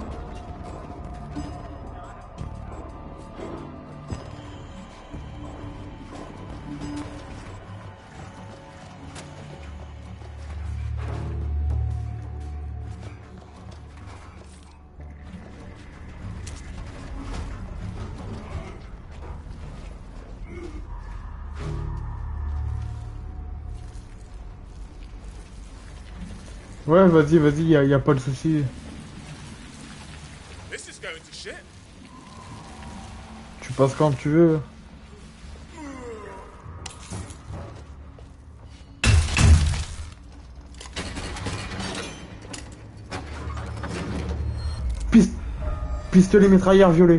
Ouais, vas-y, y a pas de souci. This is going to shit. Tu passes quand tu veux. Pistolet mitrailleur violet.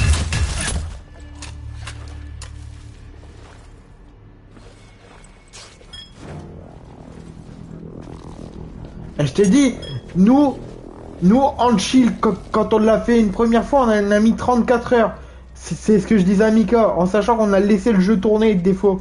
Et je t'ai dit, nous en chill, quand on l'a fait une première fois, on a mis 34 heures. C'est ce que je disais à Mika, en sachant qu'on a laissé le jeu tourner des fois.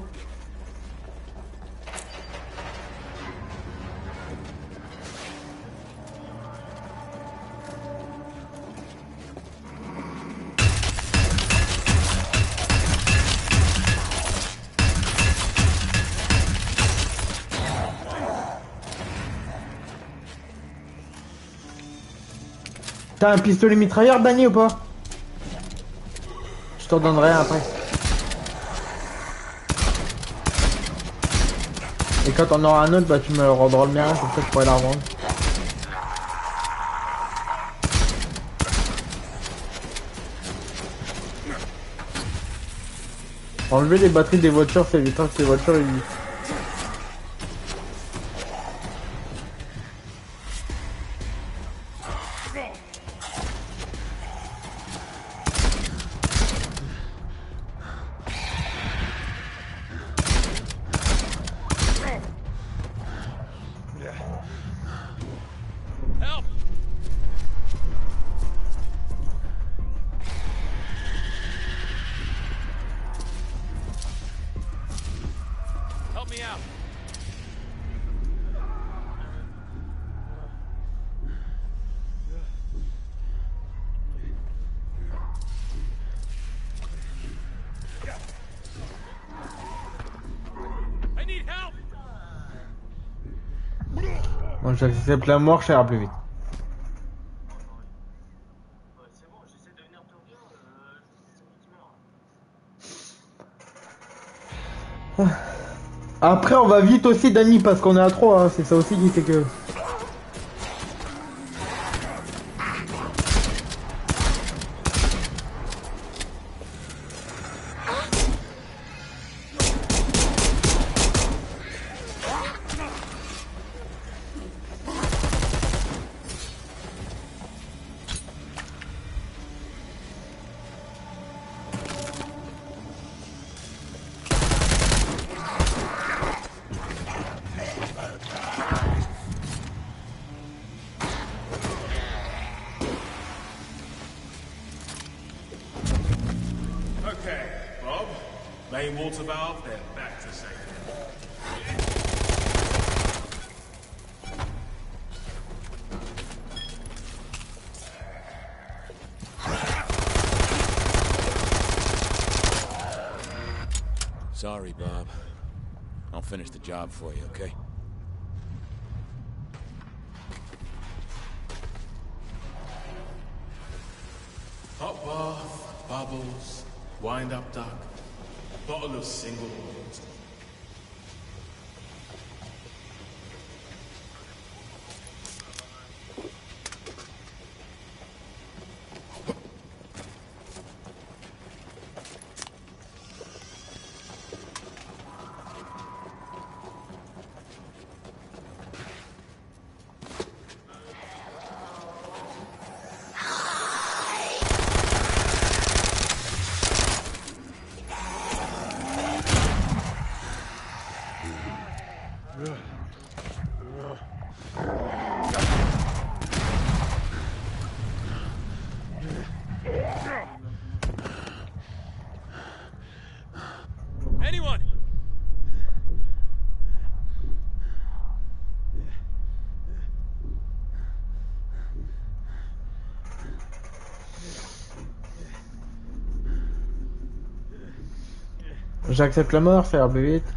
T'as un pistolet mitrailleur, Danny, ou pas? Je t'en donnerai un après. Et quand on aura un autre, bah tu me rendras le mien, comme ça je pourrai la revendre. Enlever les batteries des voitures, ça évitera que les voitures ils... Bon, j'accepte la mort, ça ira plus vite. Après, on va vite aussi, Dani, parce qu'on est à 3, hein. C'est ça aussi qui fait que... Okay, Bob. Main water valve, then back to safety. Sorry, Bob. I'll finish the job for you, okay? Hot bath, bubbles, wind-up duck, bottle of single malt. Anyone? J'accepte la mort, ça ira plus vite.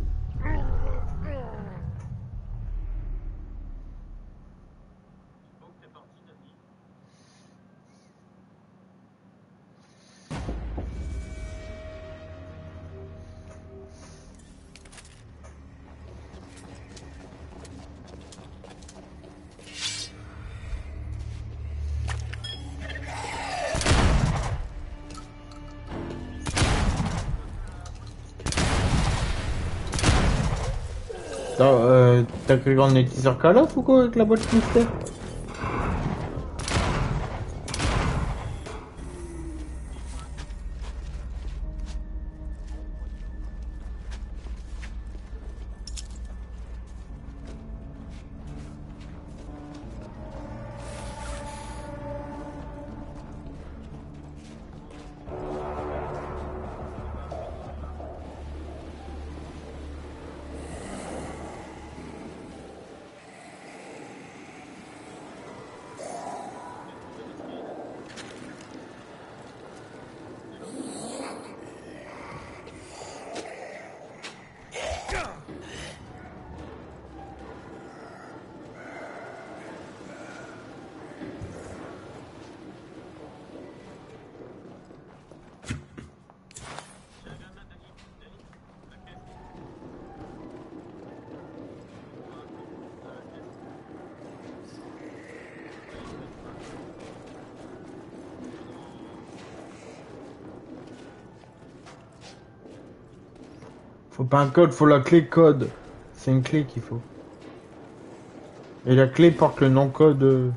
T'as cru qu'on était sur Call of ou quoi avec la boîte mystère? Faut pas un code, faut la clé code. C'est une clé qu'il faut. Et la clé porte le nom code.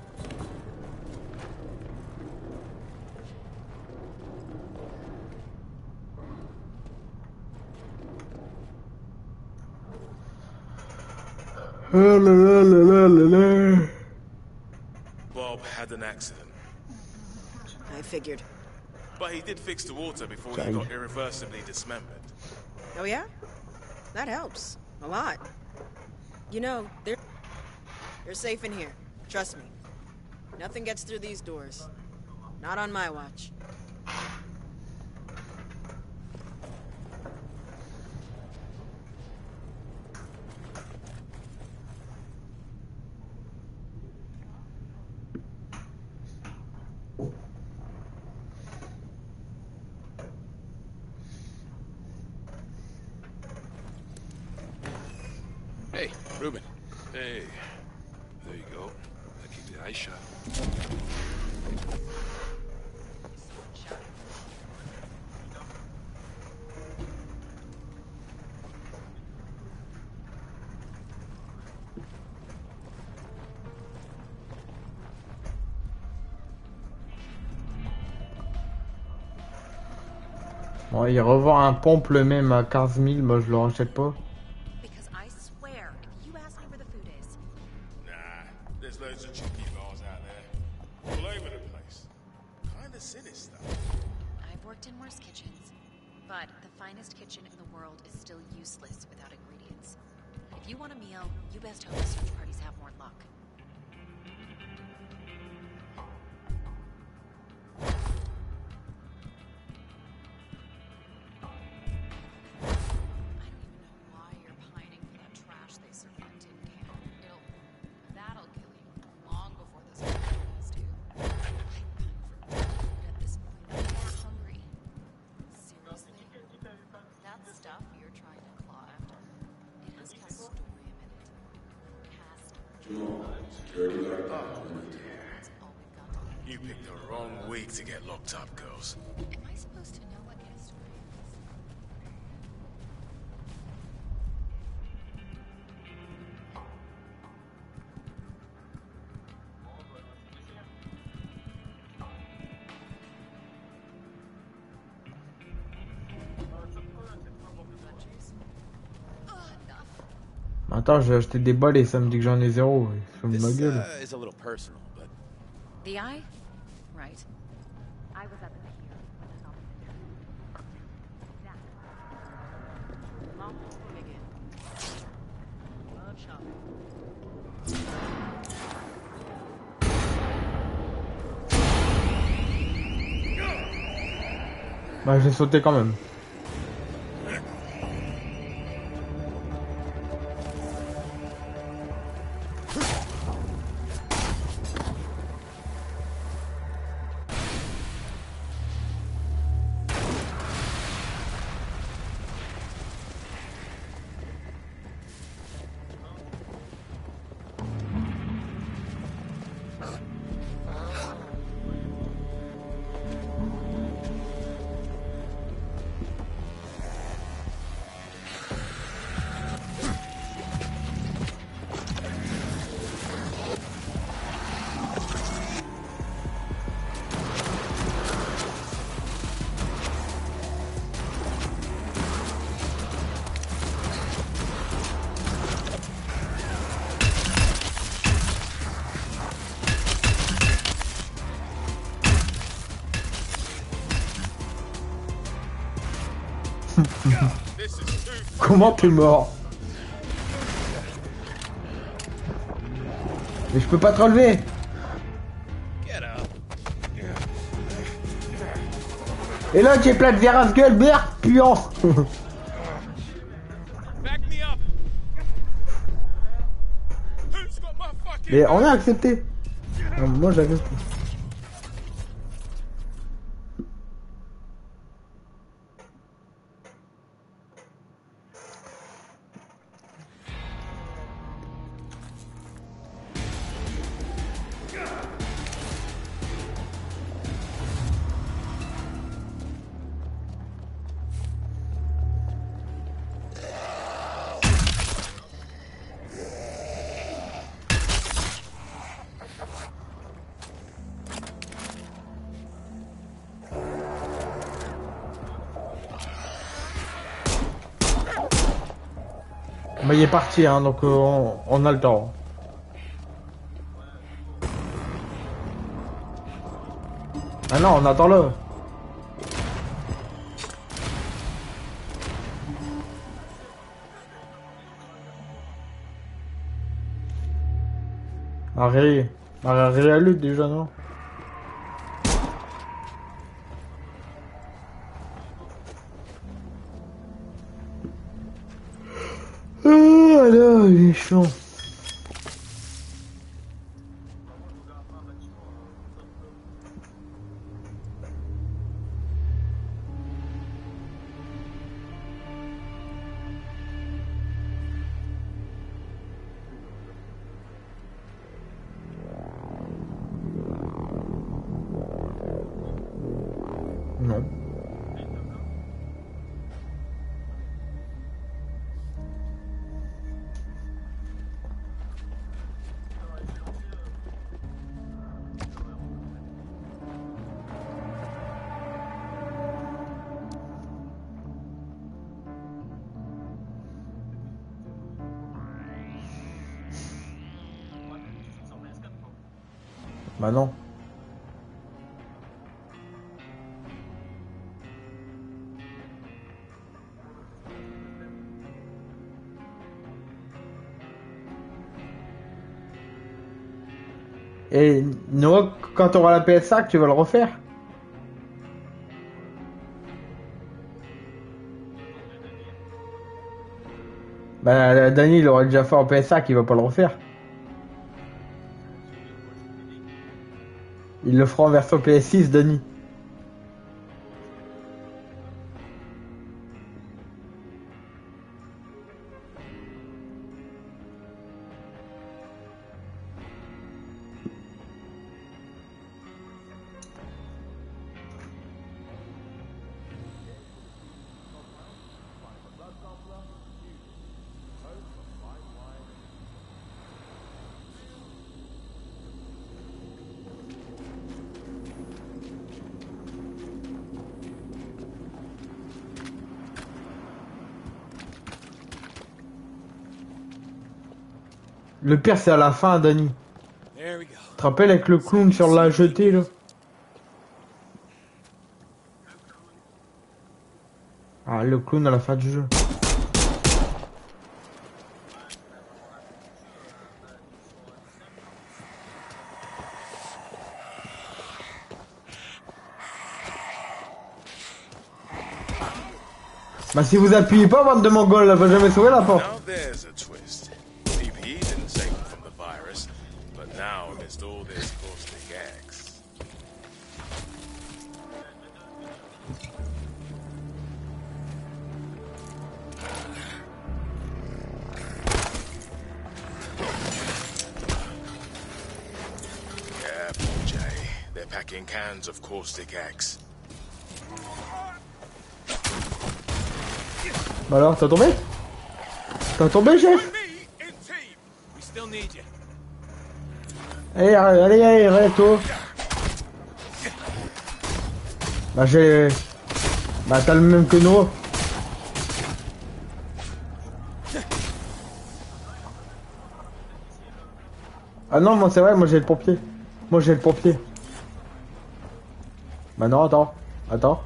Oh là là là là là là. Bob had an accident, I figured. but he did fix the water before he got irreversibly dismembered. Oh yeah? That helps. A lot. You know, they're safe in here. Trust me. Nothing gets through these doors. Not on my watch. Hey, Ruben. Hey. There you go. That keeps the eyes shut. Bon, il revend un pompe le même à 15 000, moi je le rachète pas. Because I swear, if you ask me where the food is, Nah, there's loads of cheeky bars out there. All over the place. Kinda sinister. I've worked in worse kitchens, but the finest kitchen in the world is still useless without ingredients. If you want a meal, you best hope the search parties have more luck. I don't even know why you're pining for that trash they serve in a tin can. That'll kill you long before this has to. But at this point, I'm not hungry. Seriously? That stuff you're trying to claw after, it has castoreum in it. Castoreum. That's all we've got to do. You picked the wrong week to get locked up, girls. Am I supposed to know what castoreum is? Attends, j'ai acheté des balles et ça me dit que j'en ai zéro. Ils se foutent de ma This gueule. is a little personal, but The eye? Right. I was at the pier when I saw the picture. Exactly. Mom, begin. Love shopping. Bah, j'ai sauté quand même. Comment t'es mort? Mais je peux pas te relever. Et là j'ai plein de virage gueule, merde, puant. Mais on a accepté. Non, moi j'ai accepté. Mais il est parti, hein, donc on a le temps. Ah non, on attend-le. Arrête la lutte déjà, non? Ah là, il est chiant. Bah non. Et Noah, quand tu auras la PS5, tu vas le refaire? Bah Danny il aurait déjà fait en PS5, il va pas le refaire. Il le fera en version PS6, Danny. Le pire c'est à la fin, Danny. There we go. Tu te rappelles avec le clown sur la jetée là? Ah, le clown à la fin du jeu. Bah si vous appuyez pas, bande de mongols, elle va jamais sauver la porte. Now there's a twist. PPE didn't save him from the virus, but now amidst all this caustic X. Careful, Jay. They're packing cans of caustic X. Bah alors, t'as tombé? T'as tombé, chef? We still need you. Allez, allez, allez, reste-toi. Bah j'ai... Bah t'as le même que nous. Ah non, moi c'est vrai, moi j'ai le pompier. Moi j'ai le pompier. Bah non, attends. Attends.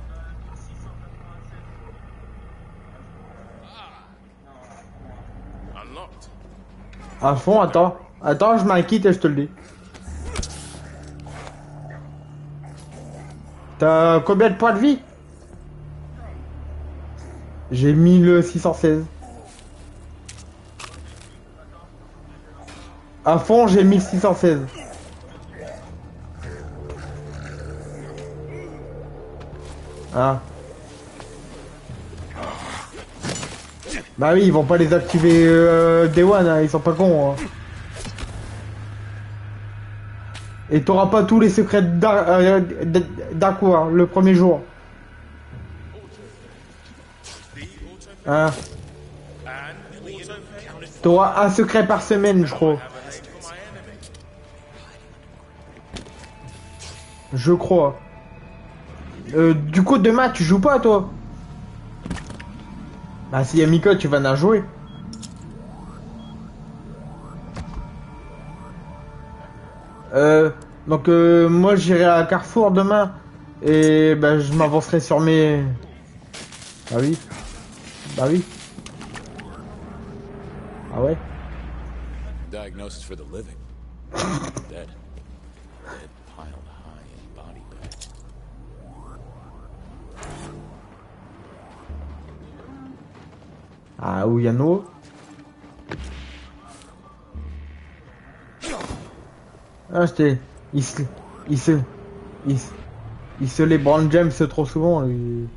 Unlocked. À fond, attends. Attends, je m'inquiète et je te le dis. T'as combien de points de vie? J'ai 1616. À fond, j'ai 1616. Ah. Bah oui, ils vont pas les activer Day One, hein, ils sont pas cons. Hein. Et t'auras pas tous les secrets d'un coup, hein, le premier jour. Hein. T'auras un secret par semaine, je crois. Je crois. Du coup, demain, tu joues pas, toi? Bah, s'il y a Miko, tu vas en jouer. Donc, moi, j'irai à Carrefour demain. Et, bah, je m'avancerai sur mes... Bah oui. Bah oui. Ah ouais? Diagnosis for the living. Dead. Dead piled high in body bags. Ah, où Yano? Ah, c'était... Il se les branle James trop souvent, lui.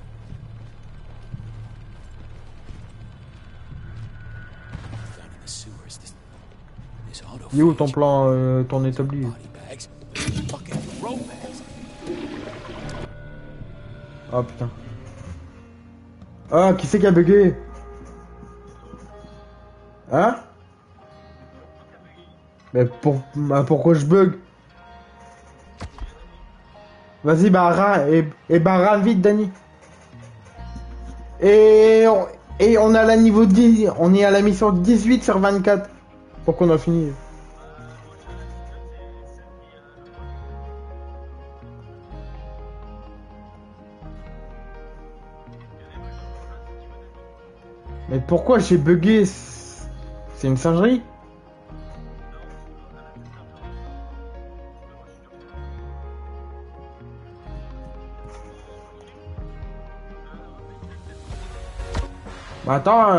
Il est où ton plan, ton établi? Oh putain. Ah, qui c'est qui a bugué? Hein? Mais pourquoi je bug? Vas-y, bah, rame vite, Danny. Et on a la niveau 10, on est à la mission 18 sur 24. Pour qu'on a fini. Mais pourquoi j'ai bugué? C'est une singerie? Bah attends,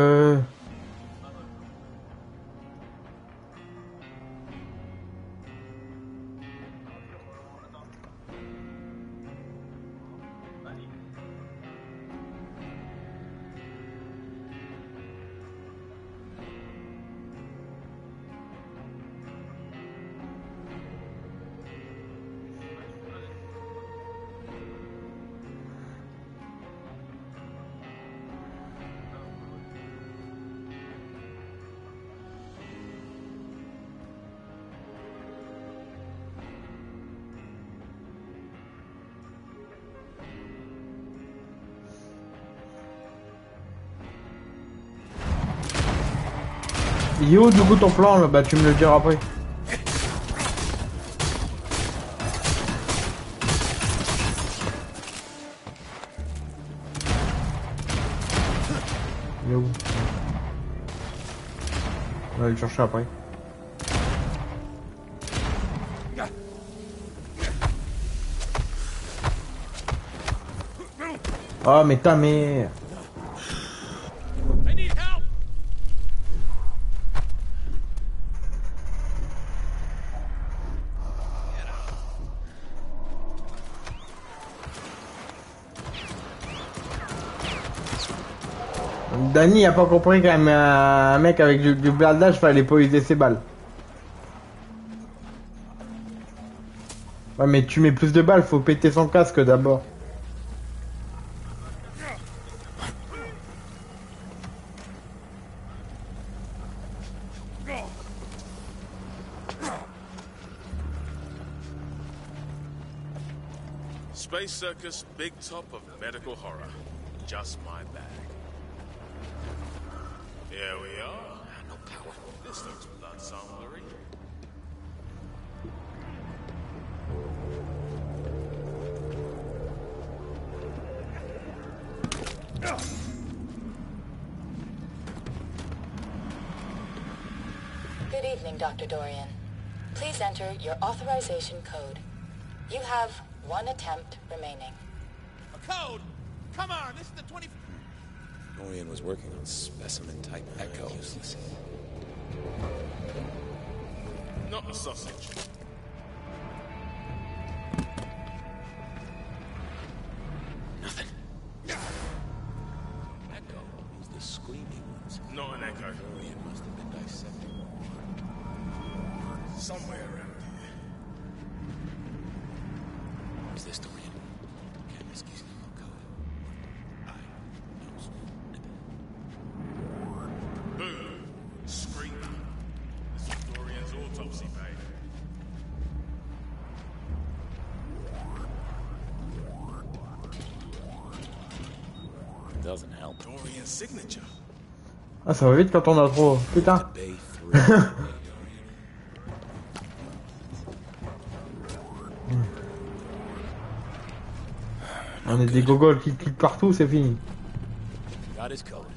yo, du coup ton plan là, bah tu me le diras après. Yo. On va le chercher après. Oh mais ta mère. Danny a pas compris quand même un mec avec du blindage fallait pas user ses balles. Ouais mais tu mets plus de balles, faut péter son casque d'abord. Space Circus, big top of medical horror. Just my bag. Here we are. No power. This looks blood samplery. Good evening, Dr. Dorian. Please enter your authorization code. You have one attempt remaining. A code? Come on, this is the 20... Dorian was working on specimen-type echo. Useless. Not a sausage. Nothing. Echo is the screaming ones. Not an echo. Dorian must have been dissecting one. Somewhere around here. Is this Dorian? Kaminsky's code. Boom. Screamer. This is Dorian's autopsy bay. Doesn't help. Dorian's signature. Ah ça va vite quand on a trop. Putain. Bay 3. On est des gogoles qui cliquent partout, c'est fini. Got his code.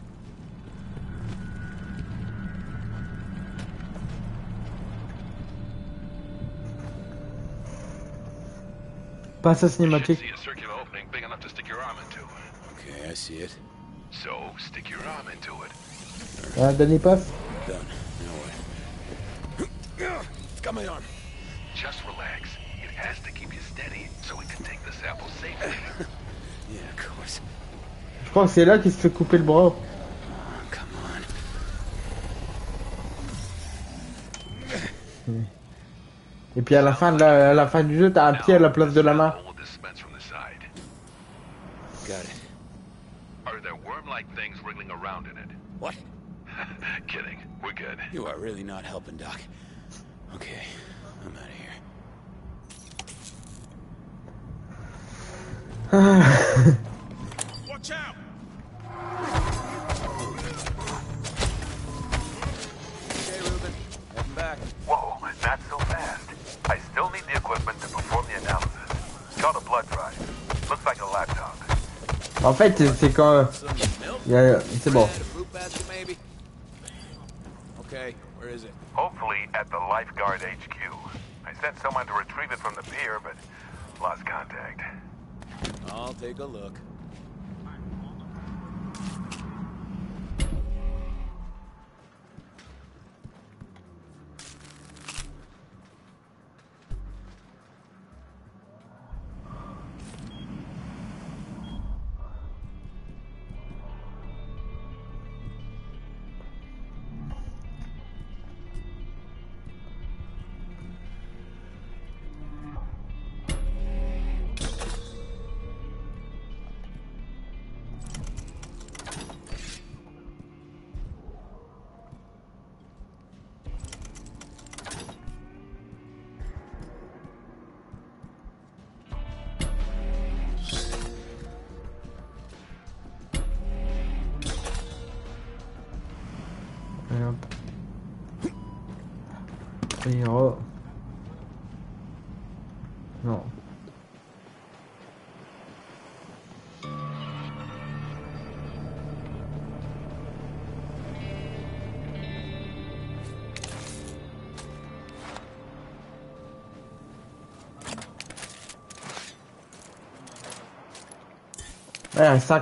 Pas sa cinématique. See a circular opening big enough to stick your arm into. Okay, I see it. So, stick your arm into it. Ah, Danny passe. Done. Now what? It's got my arm. Just relax. It has to keep you steady so we can take the sample safely. Yeah, of course. Je crois que c'est là qu'il se fait couper le bras. Oh, come on. Et puis à la fin, à la fin du jeu, t'as un pied à la place de la main. We'll dispense from the side. Got it. Are there worm-like things wriggling around in it? What? Kidding. We're good. You are really not helping, Doc. Okay, I'm out of here. Watch out! Okay, Ruben. Heading back. Whoa, not so fast. I still need the equipment to perform the analysis. It's called a blood drive. Looks like a laptop. En fait, c'est quand... C'est bon. Where is it? Hopefully at the lifeguard HQ. I sent someone to retrieve it from the pier, but lost contact. I'll take a look. Et oh. Non. Ouais, un sac.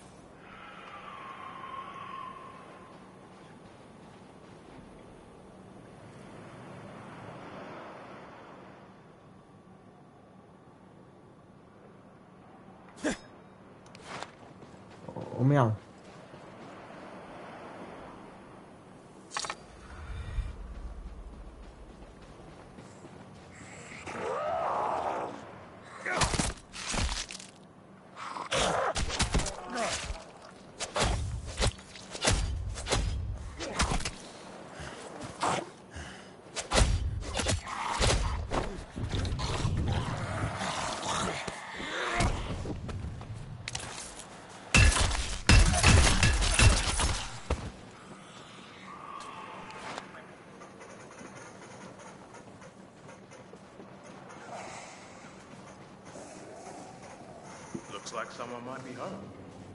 Oh merde. Looks like someone might be home.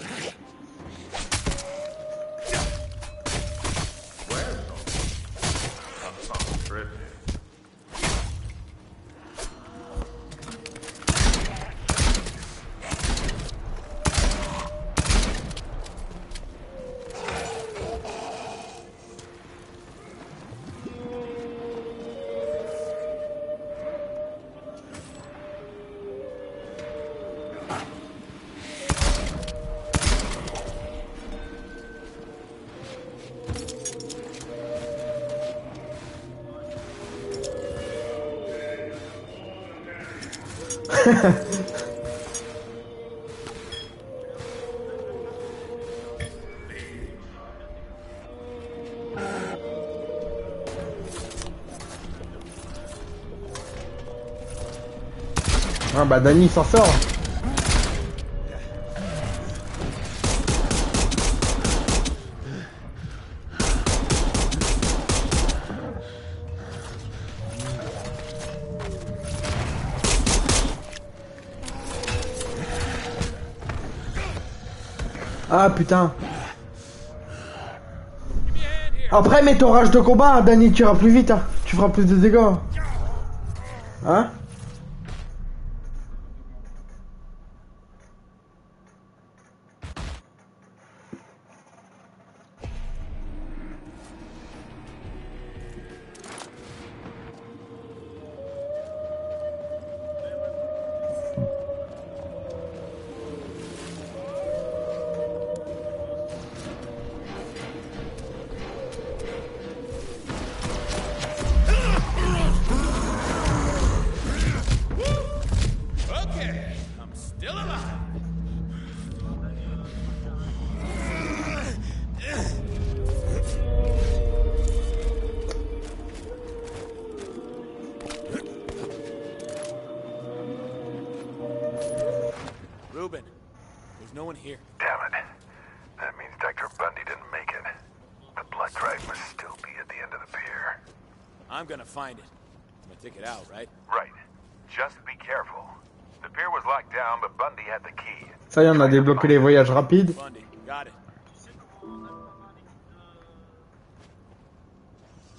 Where's home? I'm tripping. Ah bah Danny s'en sort. Ah putain. Après mets ton rage de combat, hein, Danny, tu iras plus vite, hein. Tu feras plus de dégâts. Hein? Ruben, there's no one here. Damn it. That means Dr. Bundy didn't make it. The blood drive must still be at the end of the pier. I'm gonna find it. I'm gonna take it out, right? Right. Just be careful. The pier was locked down, but Bundy had the key. Ça y est, on a débloqué les voyages rapides. Bundy, got it.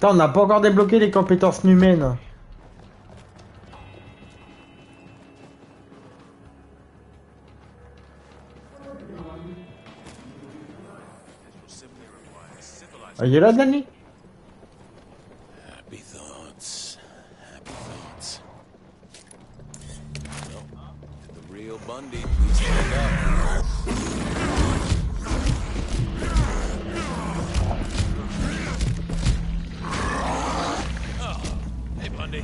Putain, on n'a pas encore débloqué les compétences humaines. Ah, il est là, Danny? Happy thoughts. Happy thoughts. So, did the real Bundy please stand up? Oh, hey Bundy.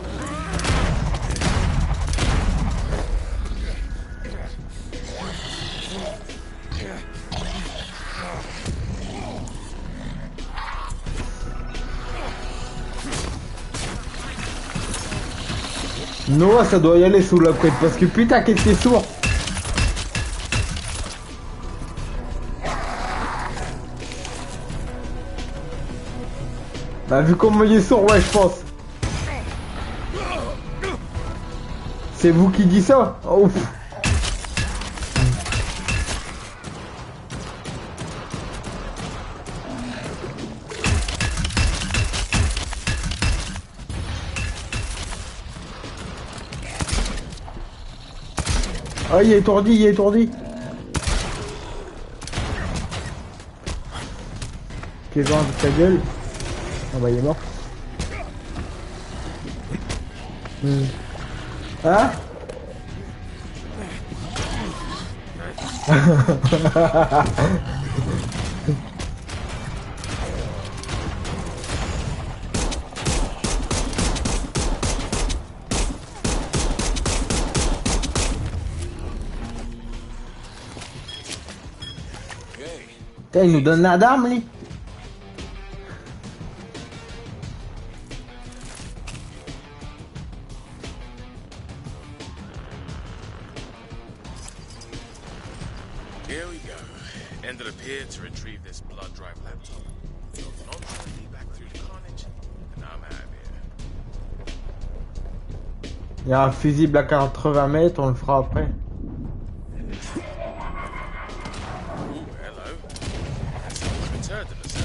Noah, ça doit y aller sous la couette parce que putain, qu'est-ce qui est sourd. Bah, vu comment il est sourd, ouais, je pense. C'est vous qui dites ça? Ouf. Ah, il est étourdi, il est étourdi. Qu'est-ce que de ta gueule? Ah bah il est mort. Hein? Putain, il nous donne la d'arme, lui. Here we go. Ender appeared to retrieve this blood drive laptop. Nonchalantly back through the carnage, and I'm out of here. Il y a un fusible à 80 mètres, on le fera après. Ooh, hello. That's a return to the cell.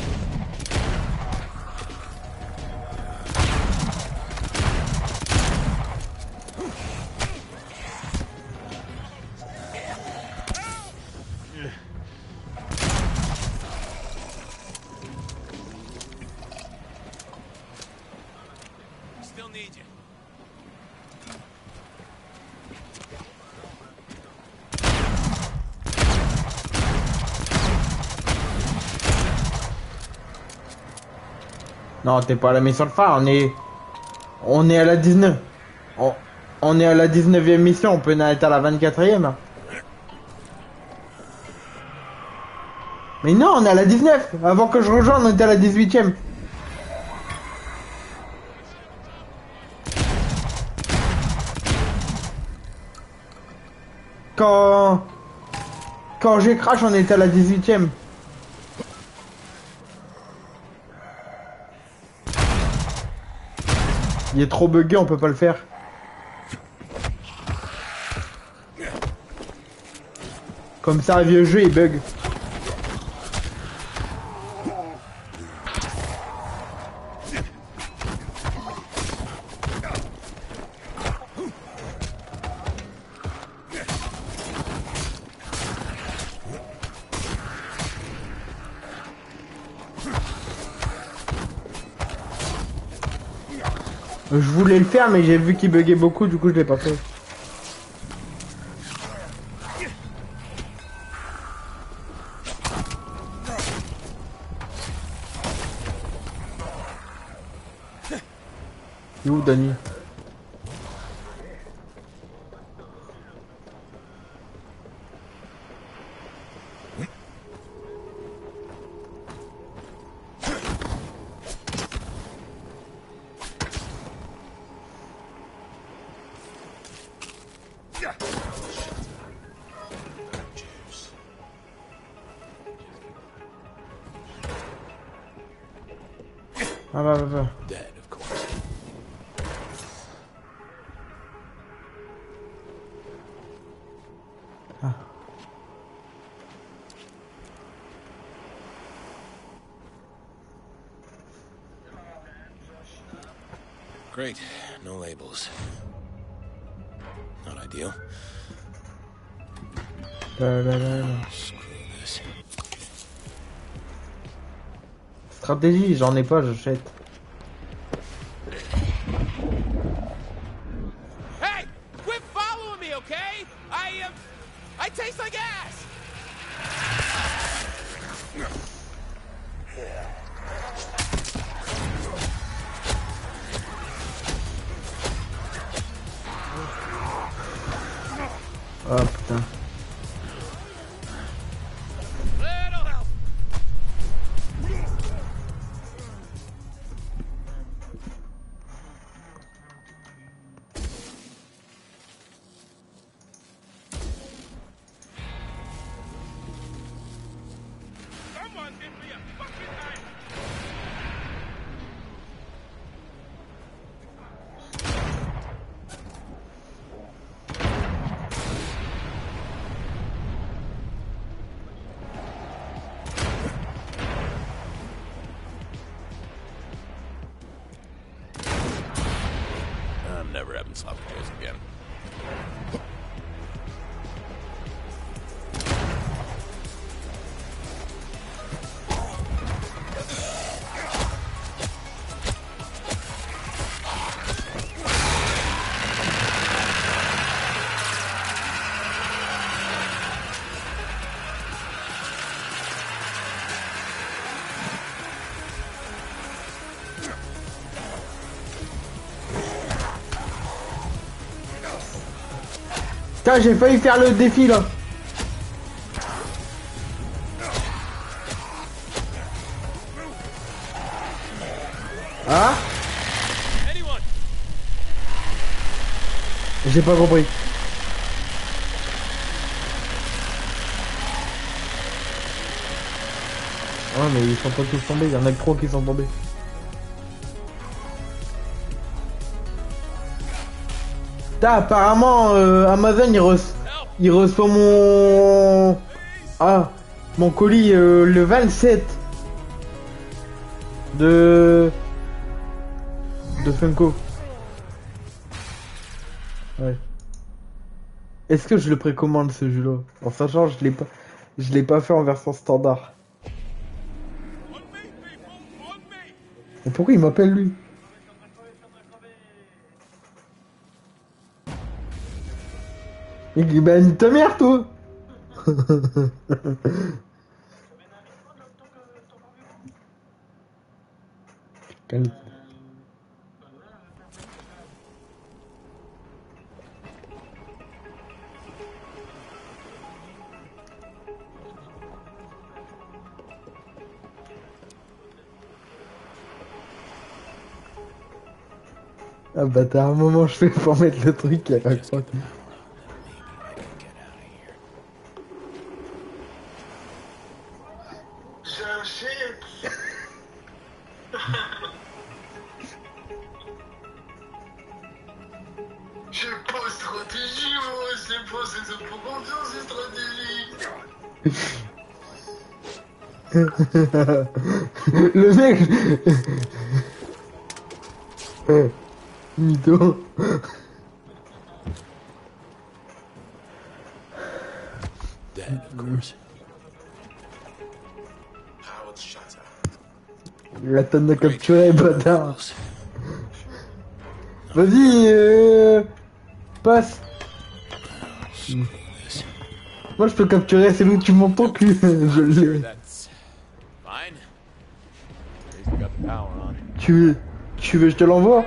Still need you. Non, t'es pas à la mission de phare, on est à la 19. On est à la 19e mission, on peut être à la 24e. Mais non, on est à la 19. Avant que je rejoigne, on était à la 18e. Quand j'ai crash, on était à la 18e. Il est trop bugué, on peut pas le faire. Comme ça, un vieux jeu, il bug. Je voulais le faire, mais j'ai vu qu'il buguait beaucoup, du coup je l'ai pas fait. Il est où, Danny? Ah bah. Dead, of course. Ah. Great. No labels. Not ideal. Screw this. Stratégie, j'en ai pas, j'achète. Hey! Quit following me, okay? I taste like ass! Oh putain. Little help! Someone give me a fucking knife! I'm never having sloppy joes again. Putain, j'ai failli faire le défi là. Ah? Anyone? J'ai pas compris. Ah mais ils sont pas tous tombés, il y en a que 3 qui sont tombés. Putain, apparemment Amazon il reçoit mon... Ah, mon colis le 27 de Funko. Ouais. Est-ce que je le précommande ce jeu-là? En sachant je l'ai pas fait en version standard. Et pourquoi il m'appelle lui? Il bah nique ta mère toi. Calme. Ah bah t'as un moment je fais pour mettre le truc à la croix. J'ai pas de stratégie, moi, c'est pas c'est pour confiance, ces stratégies. Le mec. Mytho. Dead, of course. Howard Shatter. La tonne de capturer, bâtard. Vas-y, passe. Moi je peux capturer, c'est où tu montes ton cul. Je l'ai. Fine. At least we got the power on. Tu veux, je te l'envoie?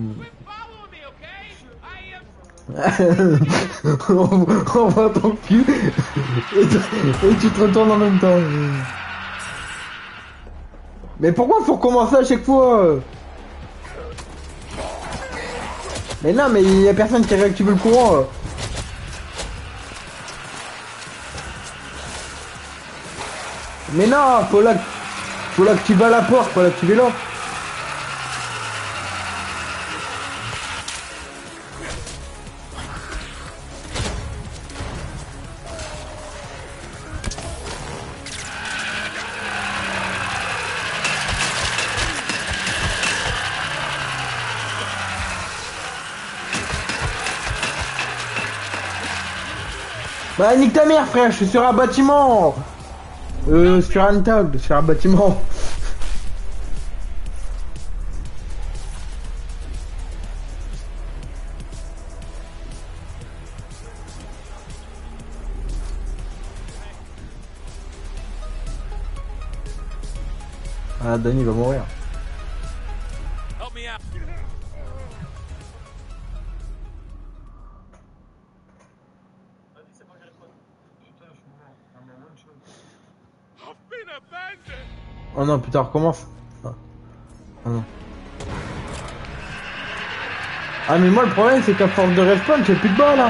On voit ton cul et tu te retournes en même temps. Mais pourquoi faut recommencer à chaque fois? Mais non, mais il y a personne qui réactive le courant. Mais non, faut l'activer à la porte, faut l'activer là. Bah nique ta mère frère, je suis sur un bâtiment. Sur un table, sur un bâtiment. Ah Danny va mourir. Help me out. I've been abandoned. Oh non putain recommence. Ah. Oh non. Ah mais moi le problème c'est qu'à force de respawn j'ai plus de balles là.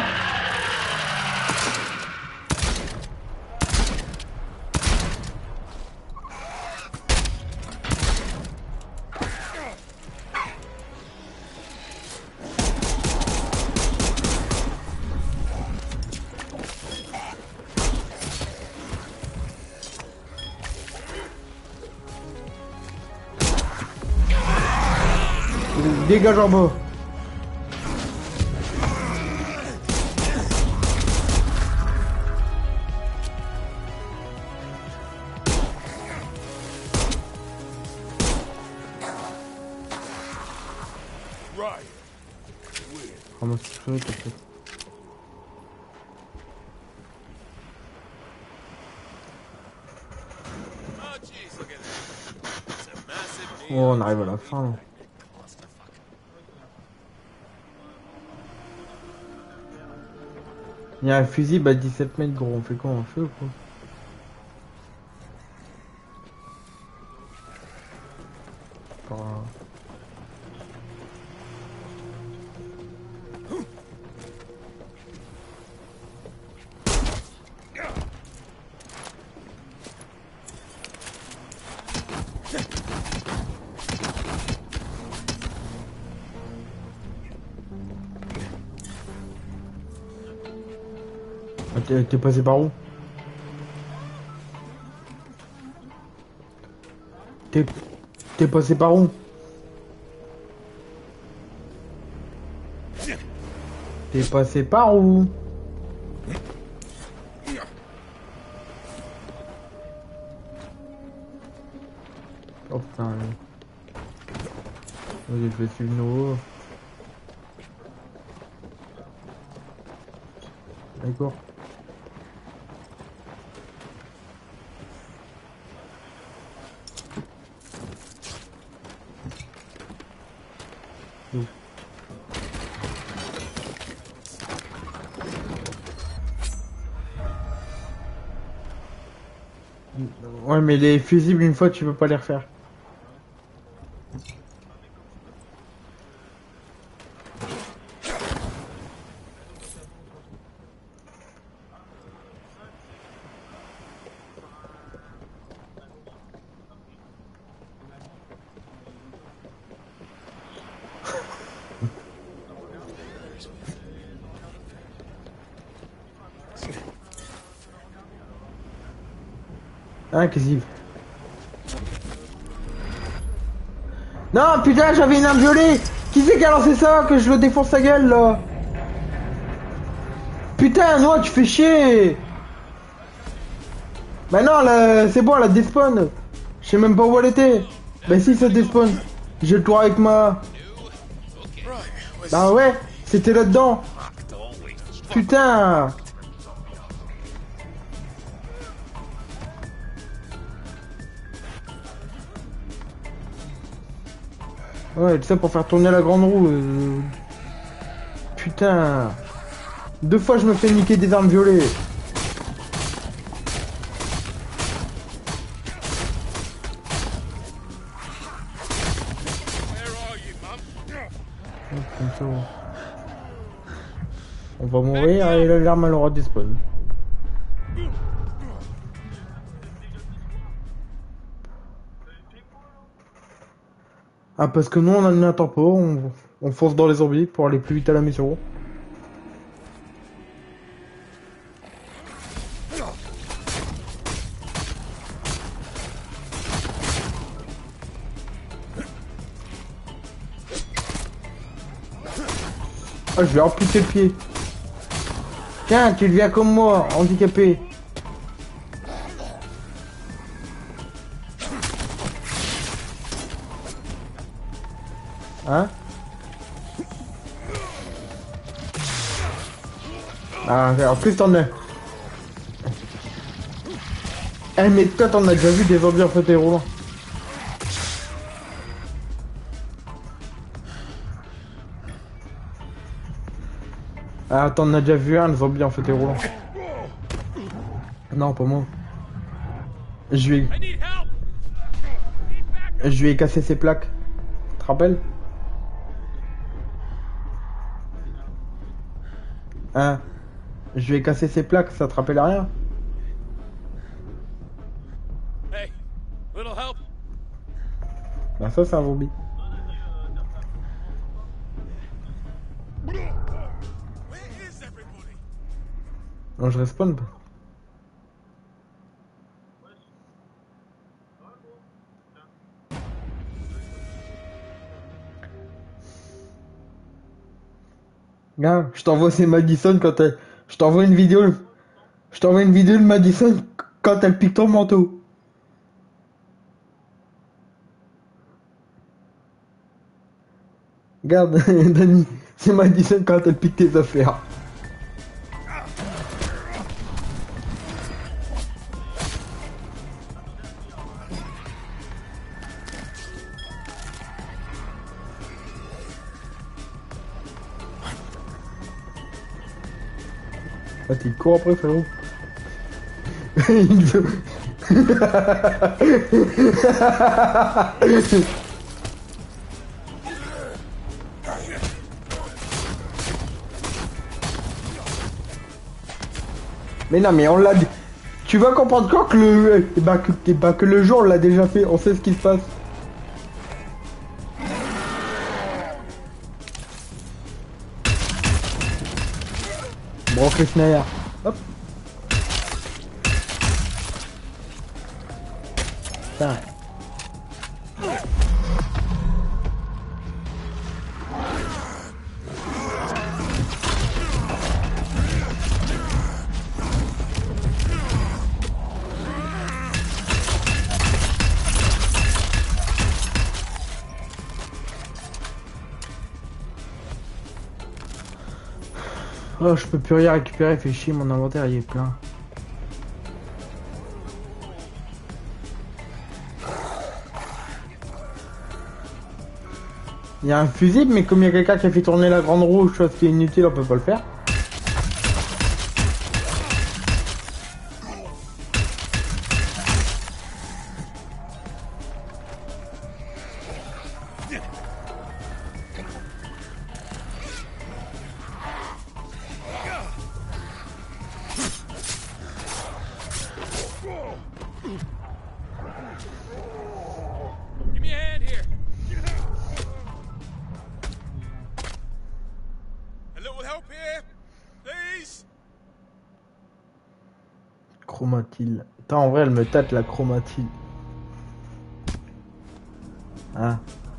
Dégage en bas. Right. Ramasse tout ça, t'as fait. Oh jeez, look at that. It's a massive Oh neon on arrive à la fin là. clusterfuck. Il y a un fusible à 17 mètres gros, on fait quoi? On fait ou quoi? Par là. Ah, t'es passé par où? T'es passé par où? T'es passé par où? Oh putain. Vas-y, je vais suivre Noah. D'accord. Ouais mais les fusibles une fois tu peux pas les refaire. Hein, qu'est-ce qu'il... Non, putain, j'avais une arme violée. Qui c'est qui a lancé ça? Que je le défonce sa gueule, là. Putain, Noah, tu fais chier. Bah non, là, c'est bon, elle a despawn. Je sais même pas où elle était. Bah si, ça despawn. J'ai le tour avec ma... Bah ouais, c'était là-dedans. Putain. Ouais, tout ça pour faire tourner la grande roue. Putain. 2 fois je me fais niquer des armes violées. On va mourir et l'arme elle aura despawn. Ah parce que nous on a mis un tempo, on fonce dans les zombies pour aller plus vite à la mission. Ah je vais amputer le pied. Tiens, tu deviens comme moi, handicapé. Hein? Ah, en plus t'en as. Eh mais toi t'en as déjà vu des zombies en fauteuil roulant. Ah t'en as déjà vu un zombie en fauteuil roulant. Non pas moi. Je lui ai cassé ses plaques. Tu te rappelles? Hein? Je lui ai cassé ses plaques, ça te rappelle rien? Hey, little help. Bah ça c'est un zombie. Non je respawn pas. Regarde, je t'envoie c'est Madison quand elle... Je t'envoie une vidéo. Je t'envoie une vidéo de Madison quand elle pique ton manteau. Regarde, Dani, c'est Madison quand elle pique tes affaires. Ah, tu cours après, frérot. Il veut... Mais non, mais on l'a... Tu vas comprendre quand que le... que le jour on l'a déjà fait, on sait ce qui se passe. Bon, Krishnaya. Hop. Putain. Oh, je peux plus rien récupérer, fait chier, mon inventaire il est plein. Il y a un fusible, mais comme il y a quelqu'un qui a fait tourner la grande roue, chose qui est inutile, on peut pas le faire. Give me a hand here. A little help here, please. Chromatile. Attends, en vrai, elle me tâte la chromatile. Ah.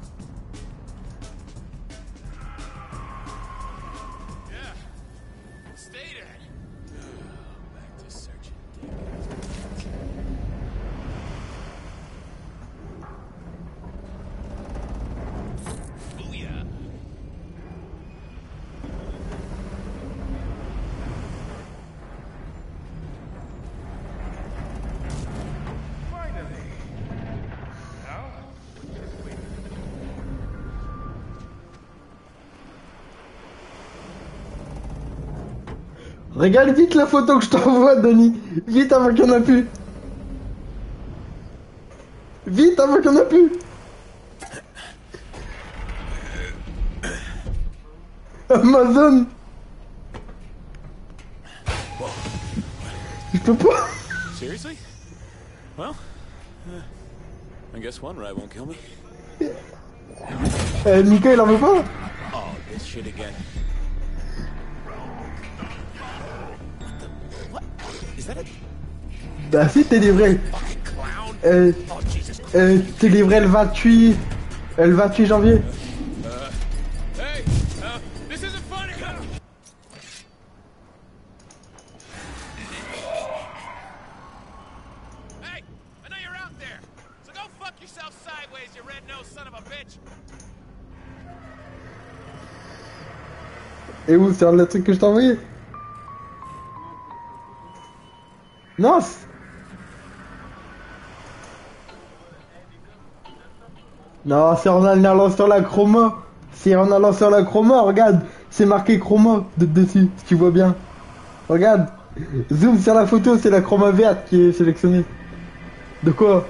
Regarde vite la photo que je t'envoie, Denis. Vite avant qu'il n'y en a plus. Vite avant qu'il n'y en a plus. Amazon. Je peux pas. Seriously? Well, I guess one ride won't kill me. Mika, il en veut pas. Oh, this shit again. Bah si, t'es livré. T'es livré le 28 janvier. Hey, this isn't funny. Et où c'est le truc que je t'ai envoyé? Non. Non, c'est en allant sur la chroma. C'est en allant sur la chroma, regarde. C'est marqué chroma dessus, si tu vois bien. Regarde. Zoom sur la photo, c'est la chroma verte qui est sélectionnée. De quoi?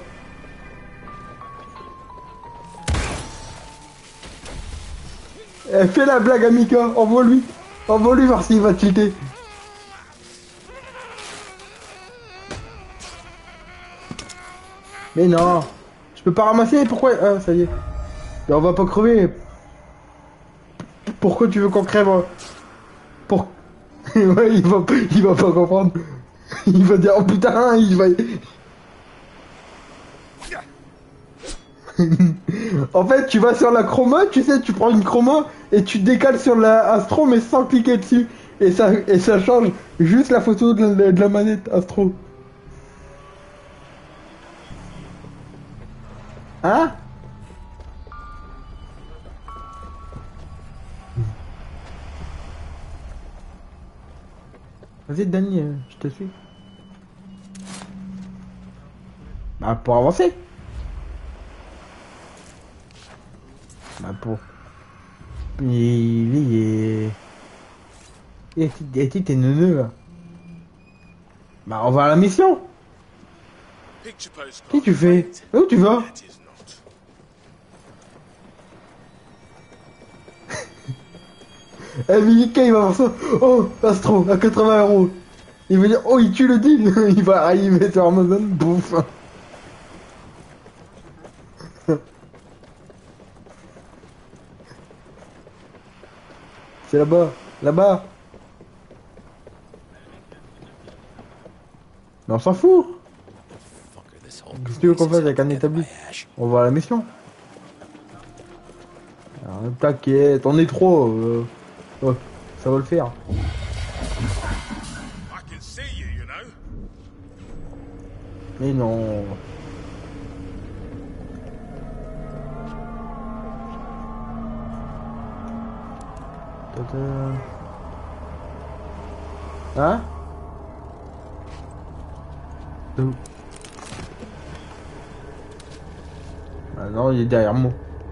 Fais la blague à Mika, envoie-lui. Envoie-lui voir s'il va tilter. Mais non. Je peux pas ramasser, pourquoi? Ah, ça y est. Mais on va pas crever. Pourquoi tu veux qu'on crève? Pour... Ouais, il va pas comprendre. Il va dire, oh putain, il va... En fait, tu vas sur la chroma, tu sais, tu prends une chroma et tu décales sur la Astro mais sans cliquer dessus. Et ça change juste la photo de la manette Astro. Hein? Vas-y Danny, je te suis. Bah pour avancer. Bah pour... Il est... Et t'es neuneux là. Bah on va à la mission. Qu'est-ce que tu fais? Où tu vas? Eh Mika il va voir ça. Oh Astro à 80 €. Il va dire oh il tue le deal. Il va arriver sur Amazon. Bouffe. C'est là-bas. Là-bas. Mais on s'en fout. Qu'est-ce que tu veux qu'on fasse avec un établi? On va à la mission. Alors, t'inquiète, on est trop. Ouais, ça va le faire. Mais non. Hein? D'où? Ah non, il est derrière moi.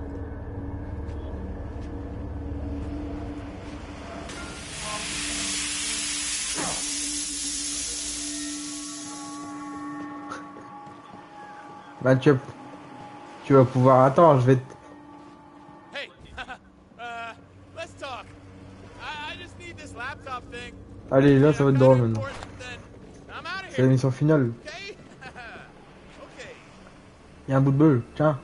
Bah tu vas pouvoir... Attends, je vais... Hey, let's talk. I just need this laptop thing. Allez, là ça va être drôle maintenant. C'est la mission finale. Y'a un bout de bol, tiens.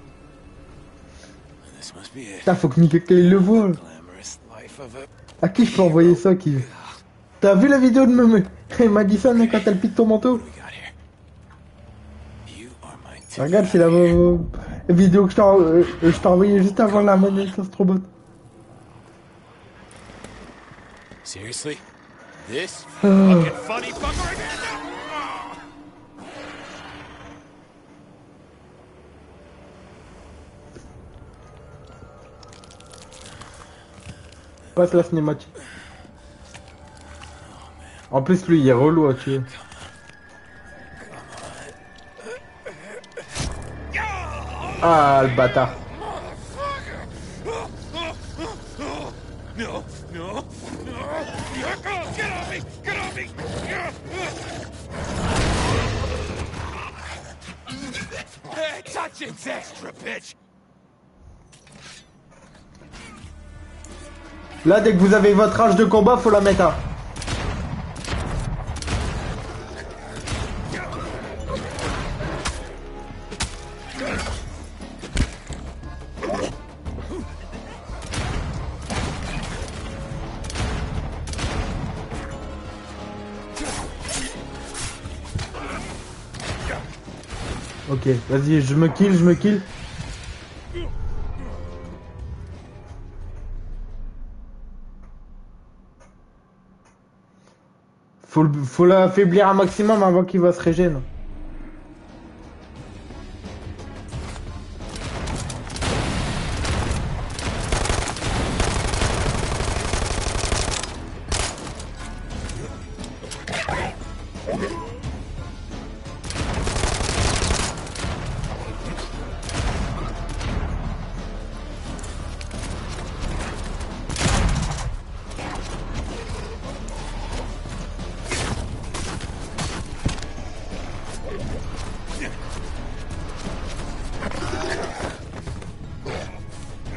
Putain, faut que Mika le voit. À qui je peux envoyer ça qui... T'as vu la vidéo de Meme? Il m'a dit ça, mais quand elle pique ton manteau. Regarde, c'est la vidéo que je t'ai envoyée juste avant la manette Astrobot. Seriously? This fucking funny fucker again? Passe la cinématique. En plus, lui, il est relou à tuer. Ah, le bâtard. No, no, no. Get off me! Get off me! Hey, touch it's extra, bitch! Là, dès que vous avez votre âge de combat, faut la mettre à. Ok, vas-y, je me kill. Faut l'affaiblir un maximum avant qu'il va se régénérer.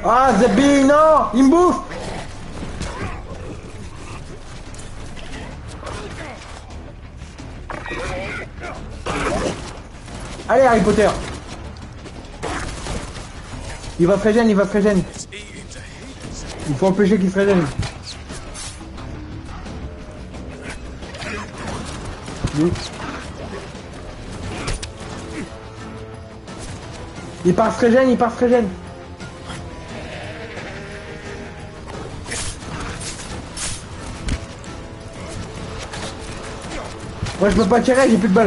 Ah, Zabi, non! Il me bouffe! Allez, Harry Potter! Il va frégène, il va frégène. Il faut empêcher qu'il frégène. Lui. Il part frégène, il part frégène. Moi je peux pas tirer, j'ai plus de balles.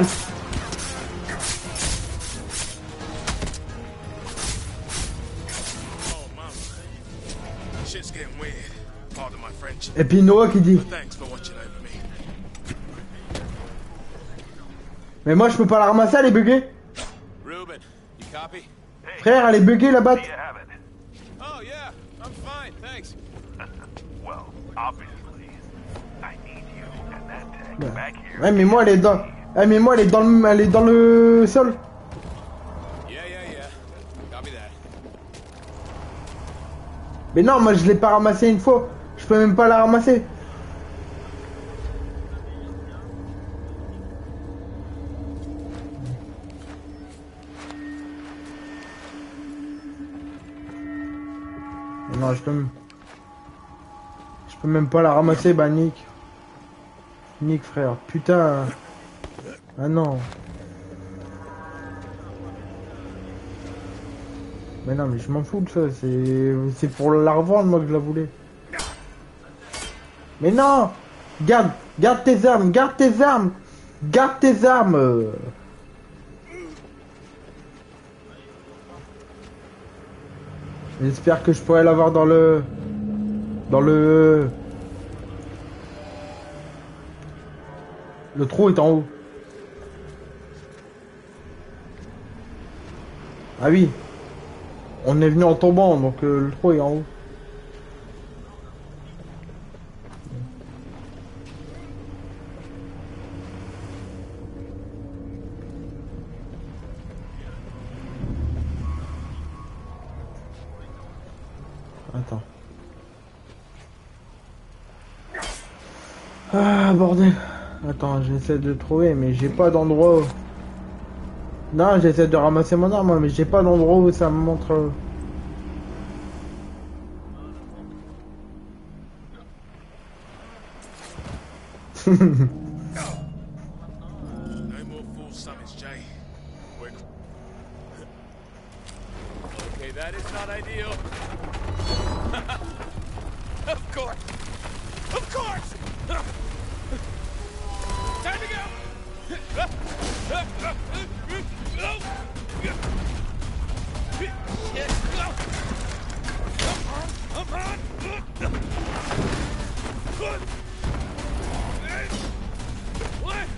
Et puis Noah qui dit. Mais moi je peux pas la ramasser, elle est buggée. Ruben, you copy? Frère, elle est buggée la batte. Oh yeah, I'm fine, thanks. Well, obviously, I need you and that tank back here. Ouais mais moi elle est dans. Ouais mais moi elle est dans le sol. Yeah. Copy that. Mais non, moi je l'ai pas ramassé une fois. Je peux même pas la ramasser. Non, je peux même pas la ramasser, bah Nick. Nick frère, putain. Ah non. Mais non, mais je m'en fous de ça, c'est pour la revendre moi que je la voulais. Mais non! Garde tes armes, garde tes armes! Garde tes armes! J'espère que je pourrai l'avoir dans le... Le trou est en haut. Ah oui. On est venu en tombant, donc le trou est en haut. Attends. Ah bordel. Attends, j'essaie de trouver, mais j'ai pas d'endroit. Non, j'essaie de ramasser mon arme, mais j'ai pas d'endroit où ça me montre. Okay, that is not ideal. Of course! Of course! Time to go! Come on! What?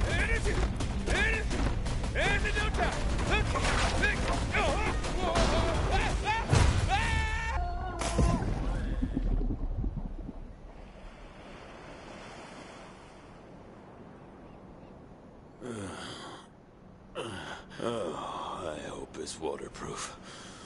And no time! Oh, I hope it's waterproof.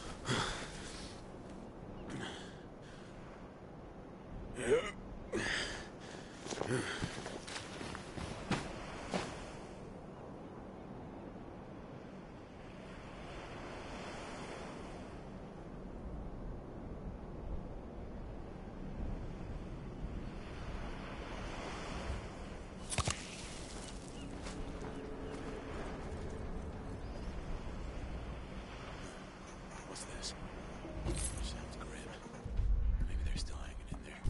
What's this? Sounds grim. Maybe they're still hanging in there.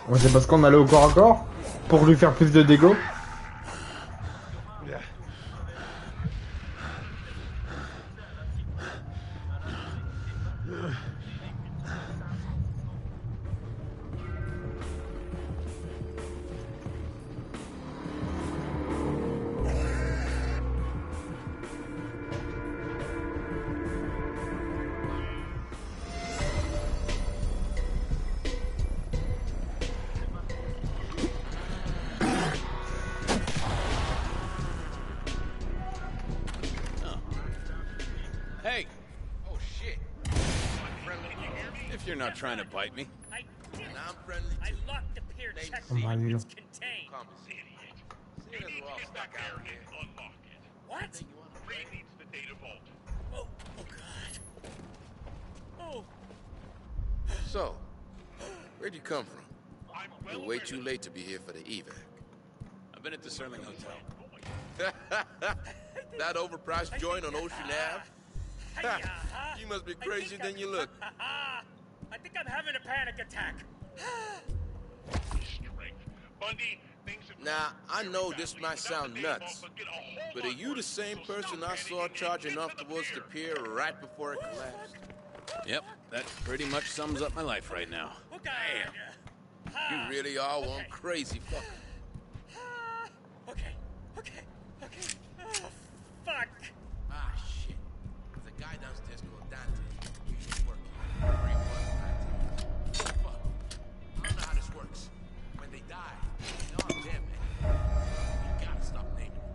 Ouais, c'est parce qu'on allait au corps à corps pour lui faire plus de dégâts. Hey! Oh shit. If you're not trying to bite me. I did. And I'm friendly I too. locked the pier check. Oh my God. It's contained. Calm yourself. Seeing as we're all stuck out here. What? You wanna play? Oh, oh God. Oh. So, where'd you come from? You're way too late to be here for the evac. I've been at the Sterling Hotel. That overpriced joint on Ocean Ave? You must be crazier than you look. I think I'm having a panic attack. Now, I know this might sound nuts, but are you the same person I saw charging off towards the pier right before it collapsed? Yep, that pretty much sums up my life right now. Damn. You really are one crazy fucker. Okay. Oh, fuck. Ah, shit. There's a guy downstairs called Dante. He's working. Very well. Fuck. I don't know how this works. When they die, they are dead, man. You gotta stop naming them.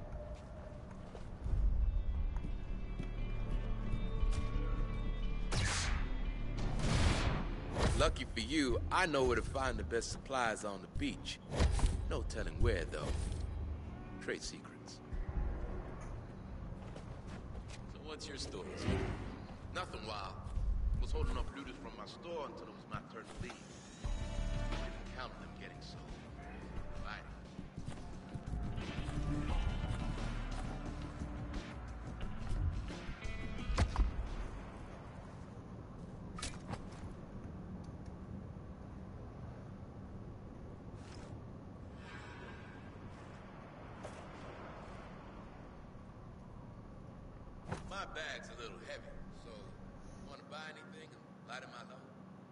Lucky for you, I know where to find the best supplies on the beach. No telling where, though. Trade secrets. So what's your story? Nothing wild. Was holding off looters from my store until it was my turn to leave. Didn't count on them getting sold. Right. My bag's a little heavy, so want to buy anything and lighten my load?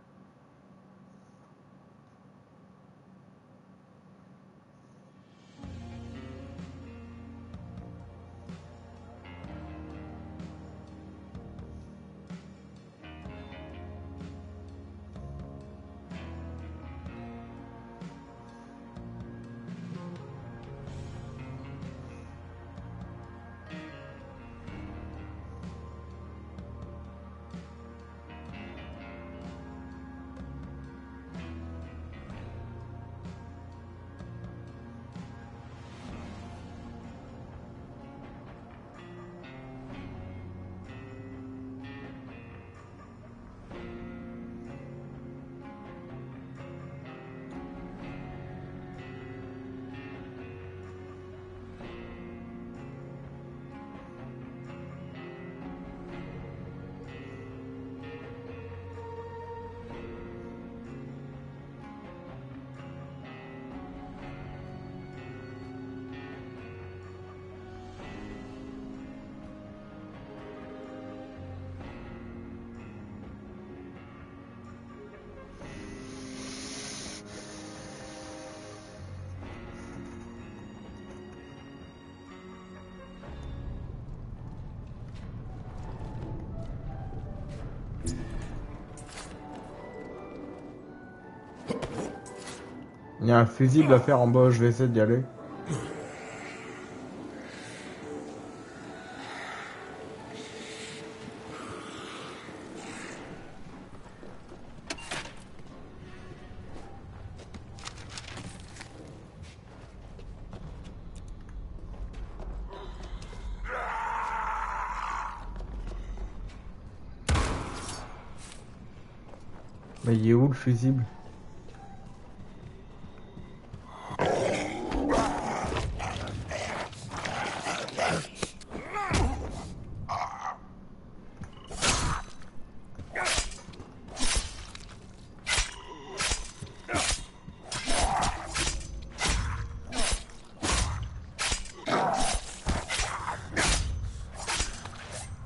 Il y a un fusible à faire en bas, je vais essayer d'y aller. Mais il est où le fusible?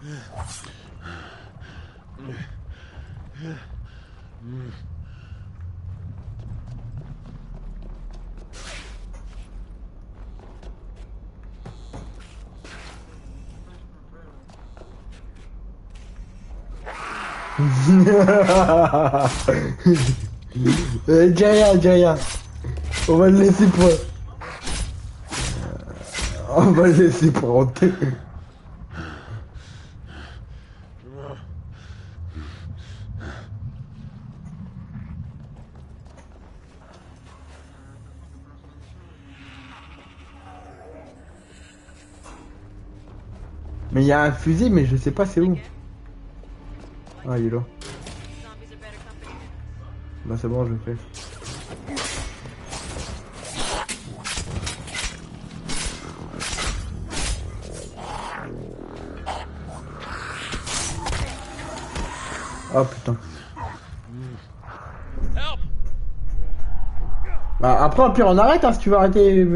Dis rien. On va le laisser pour... On va le laisser prendre. Mais il y a un fusil, mais je sais pas c'est où. Ah, il est là. Bah c'est bon, je le fais. Oh putain. Bah après au pire on arrête hein, si tu veux arrêter.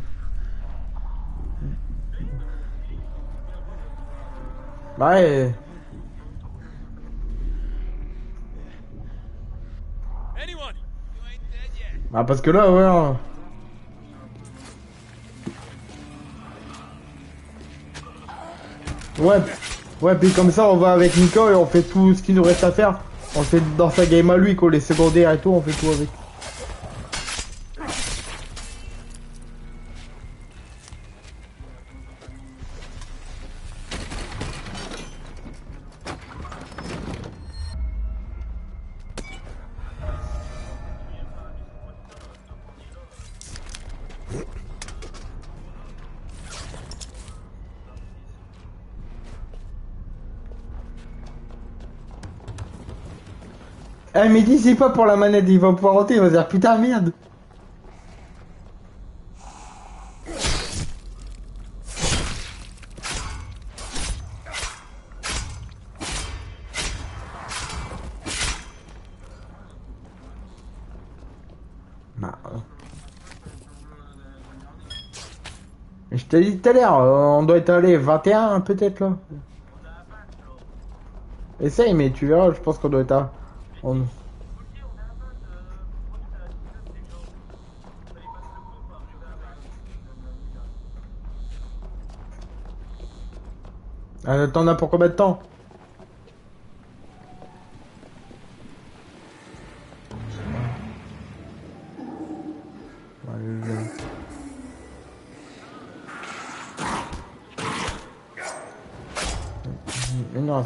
Bah ouais. Bah parce que là ouais. Ouais, puis comme ça on va avec Nico et on fait tout ce qu'il nous reste à faire. On fait dans sa game à lui quoi, les secondaires et tout, on fait tout avec. Eh mais dis c'est pas pour la manette, il va pouvoir rentrer, il va dire putain merde. Bah, je t'ai dit tout à l'heure, on doit être allé 21 peut-être là. Essaye mais tu verras, je pense qu'on doit être à... T'en as pour combien de temps? Non.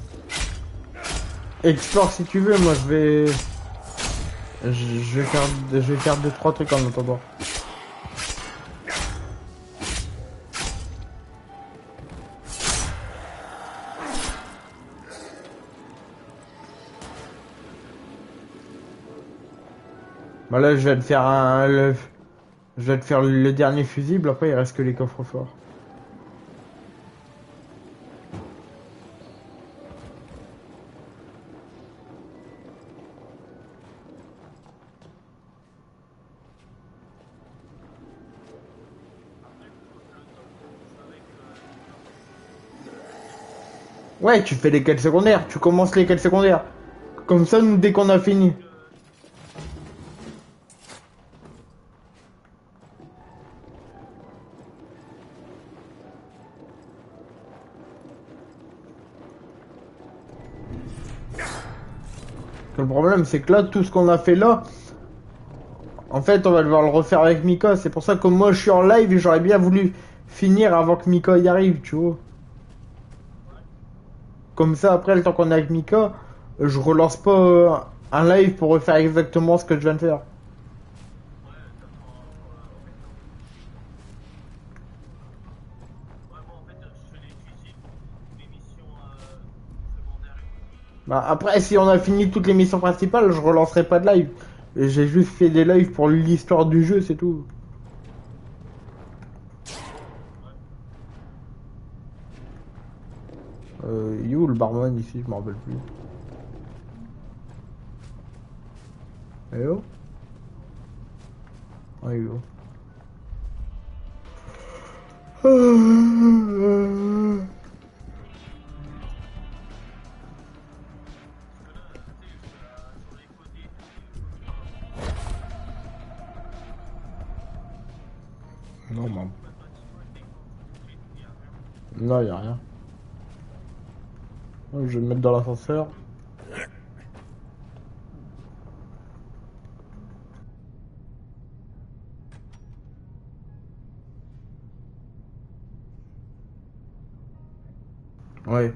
Explore si tu veux, moi je vais... Je vais faire 2-3 trucs en attendant. Bah là je vais te faire je vais te faire le dernier fusible, après il reste que les coffres forts. Ouais, tu fais les quêtes secondaires, tu commences les quêtes secondaires. Comme ça, nous, dès qu'on a fini. Le problème, c'est que là, tout ce qu'on a fait là, en fait, on va devoir le refaire avec Mika. C'est pour ça que moi, je suis en live et j'aurais bien voulu finir avant que Mika y arrive, tu vois. Comme ça, après, le temps qu'on est avec Mika, je relance pas un live pour refaire exactement ce que je viens de faire. Bah, après, si on a fini toutes les missions principales, je relancerai pas de live. J'ai juste fait des lives pour l'histoire du jeu, c'est tout. Il est où le barman ici? Je m'en rappelle plus. Hello? Ah, il est où? Non, bah. Là, y a rien. Je vais me mettre dans l'ascenseur. Ouais.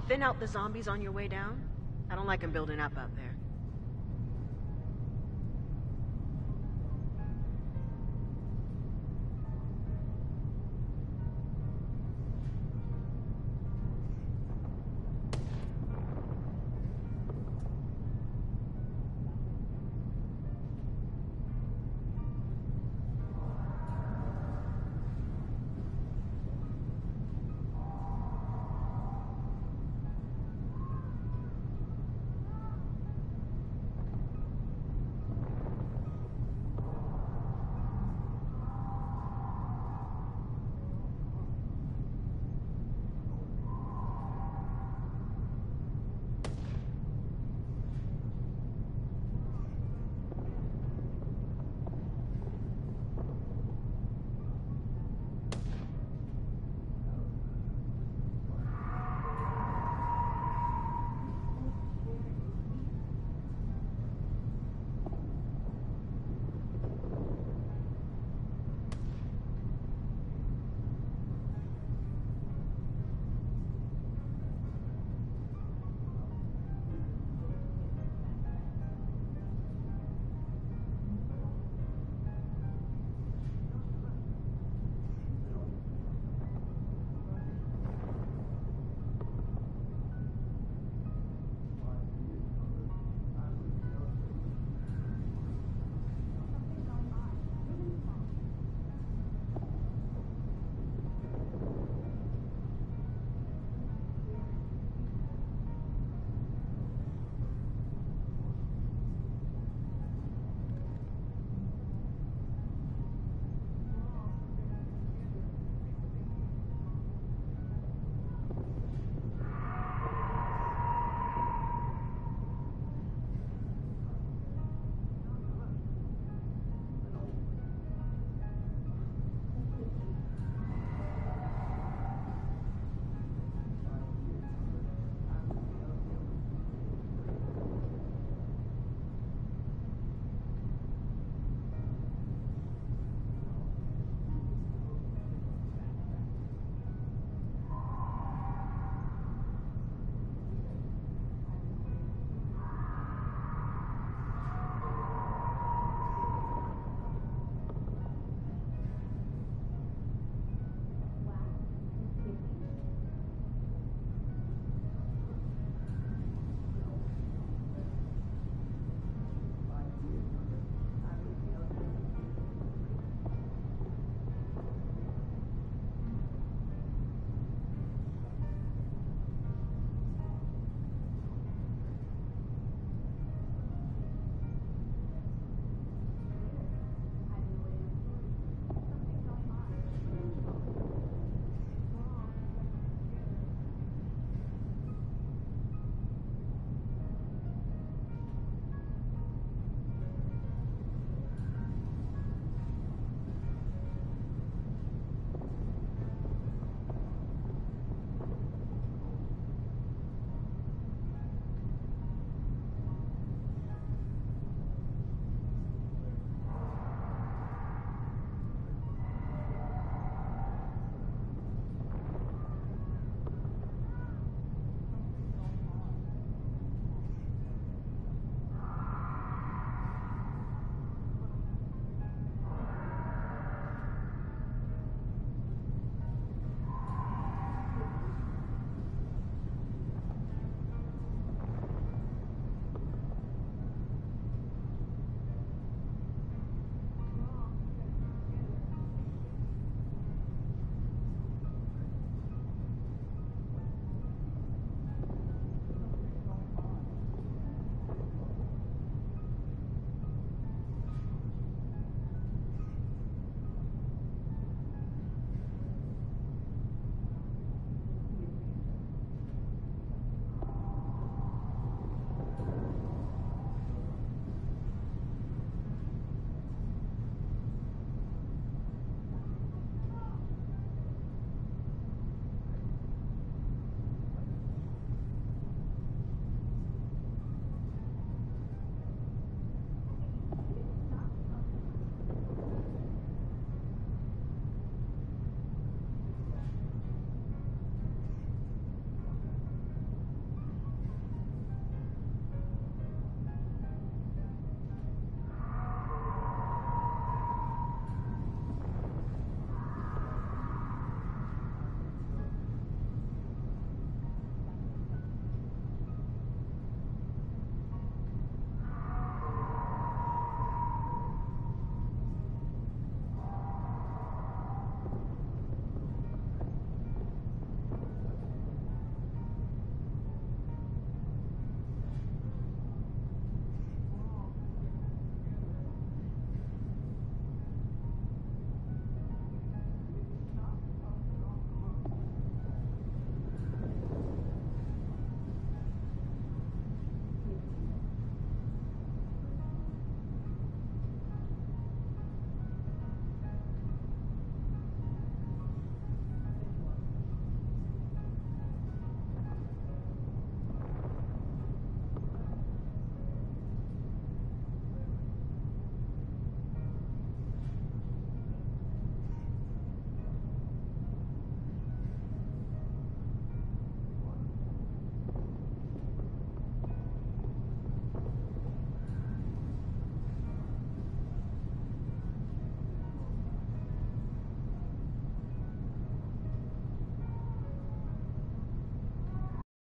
thin out the zombies on your way down? I don't like them building up out there.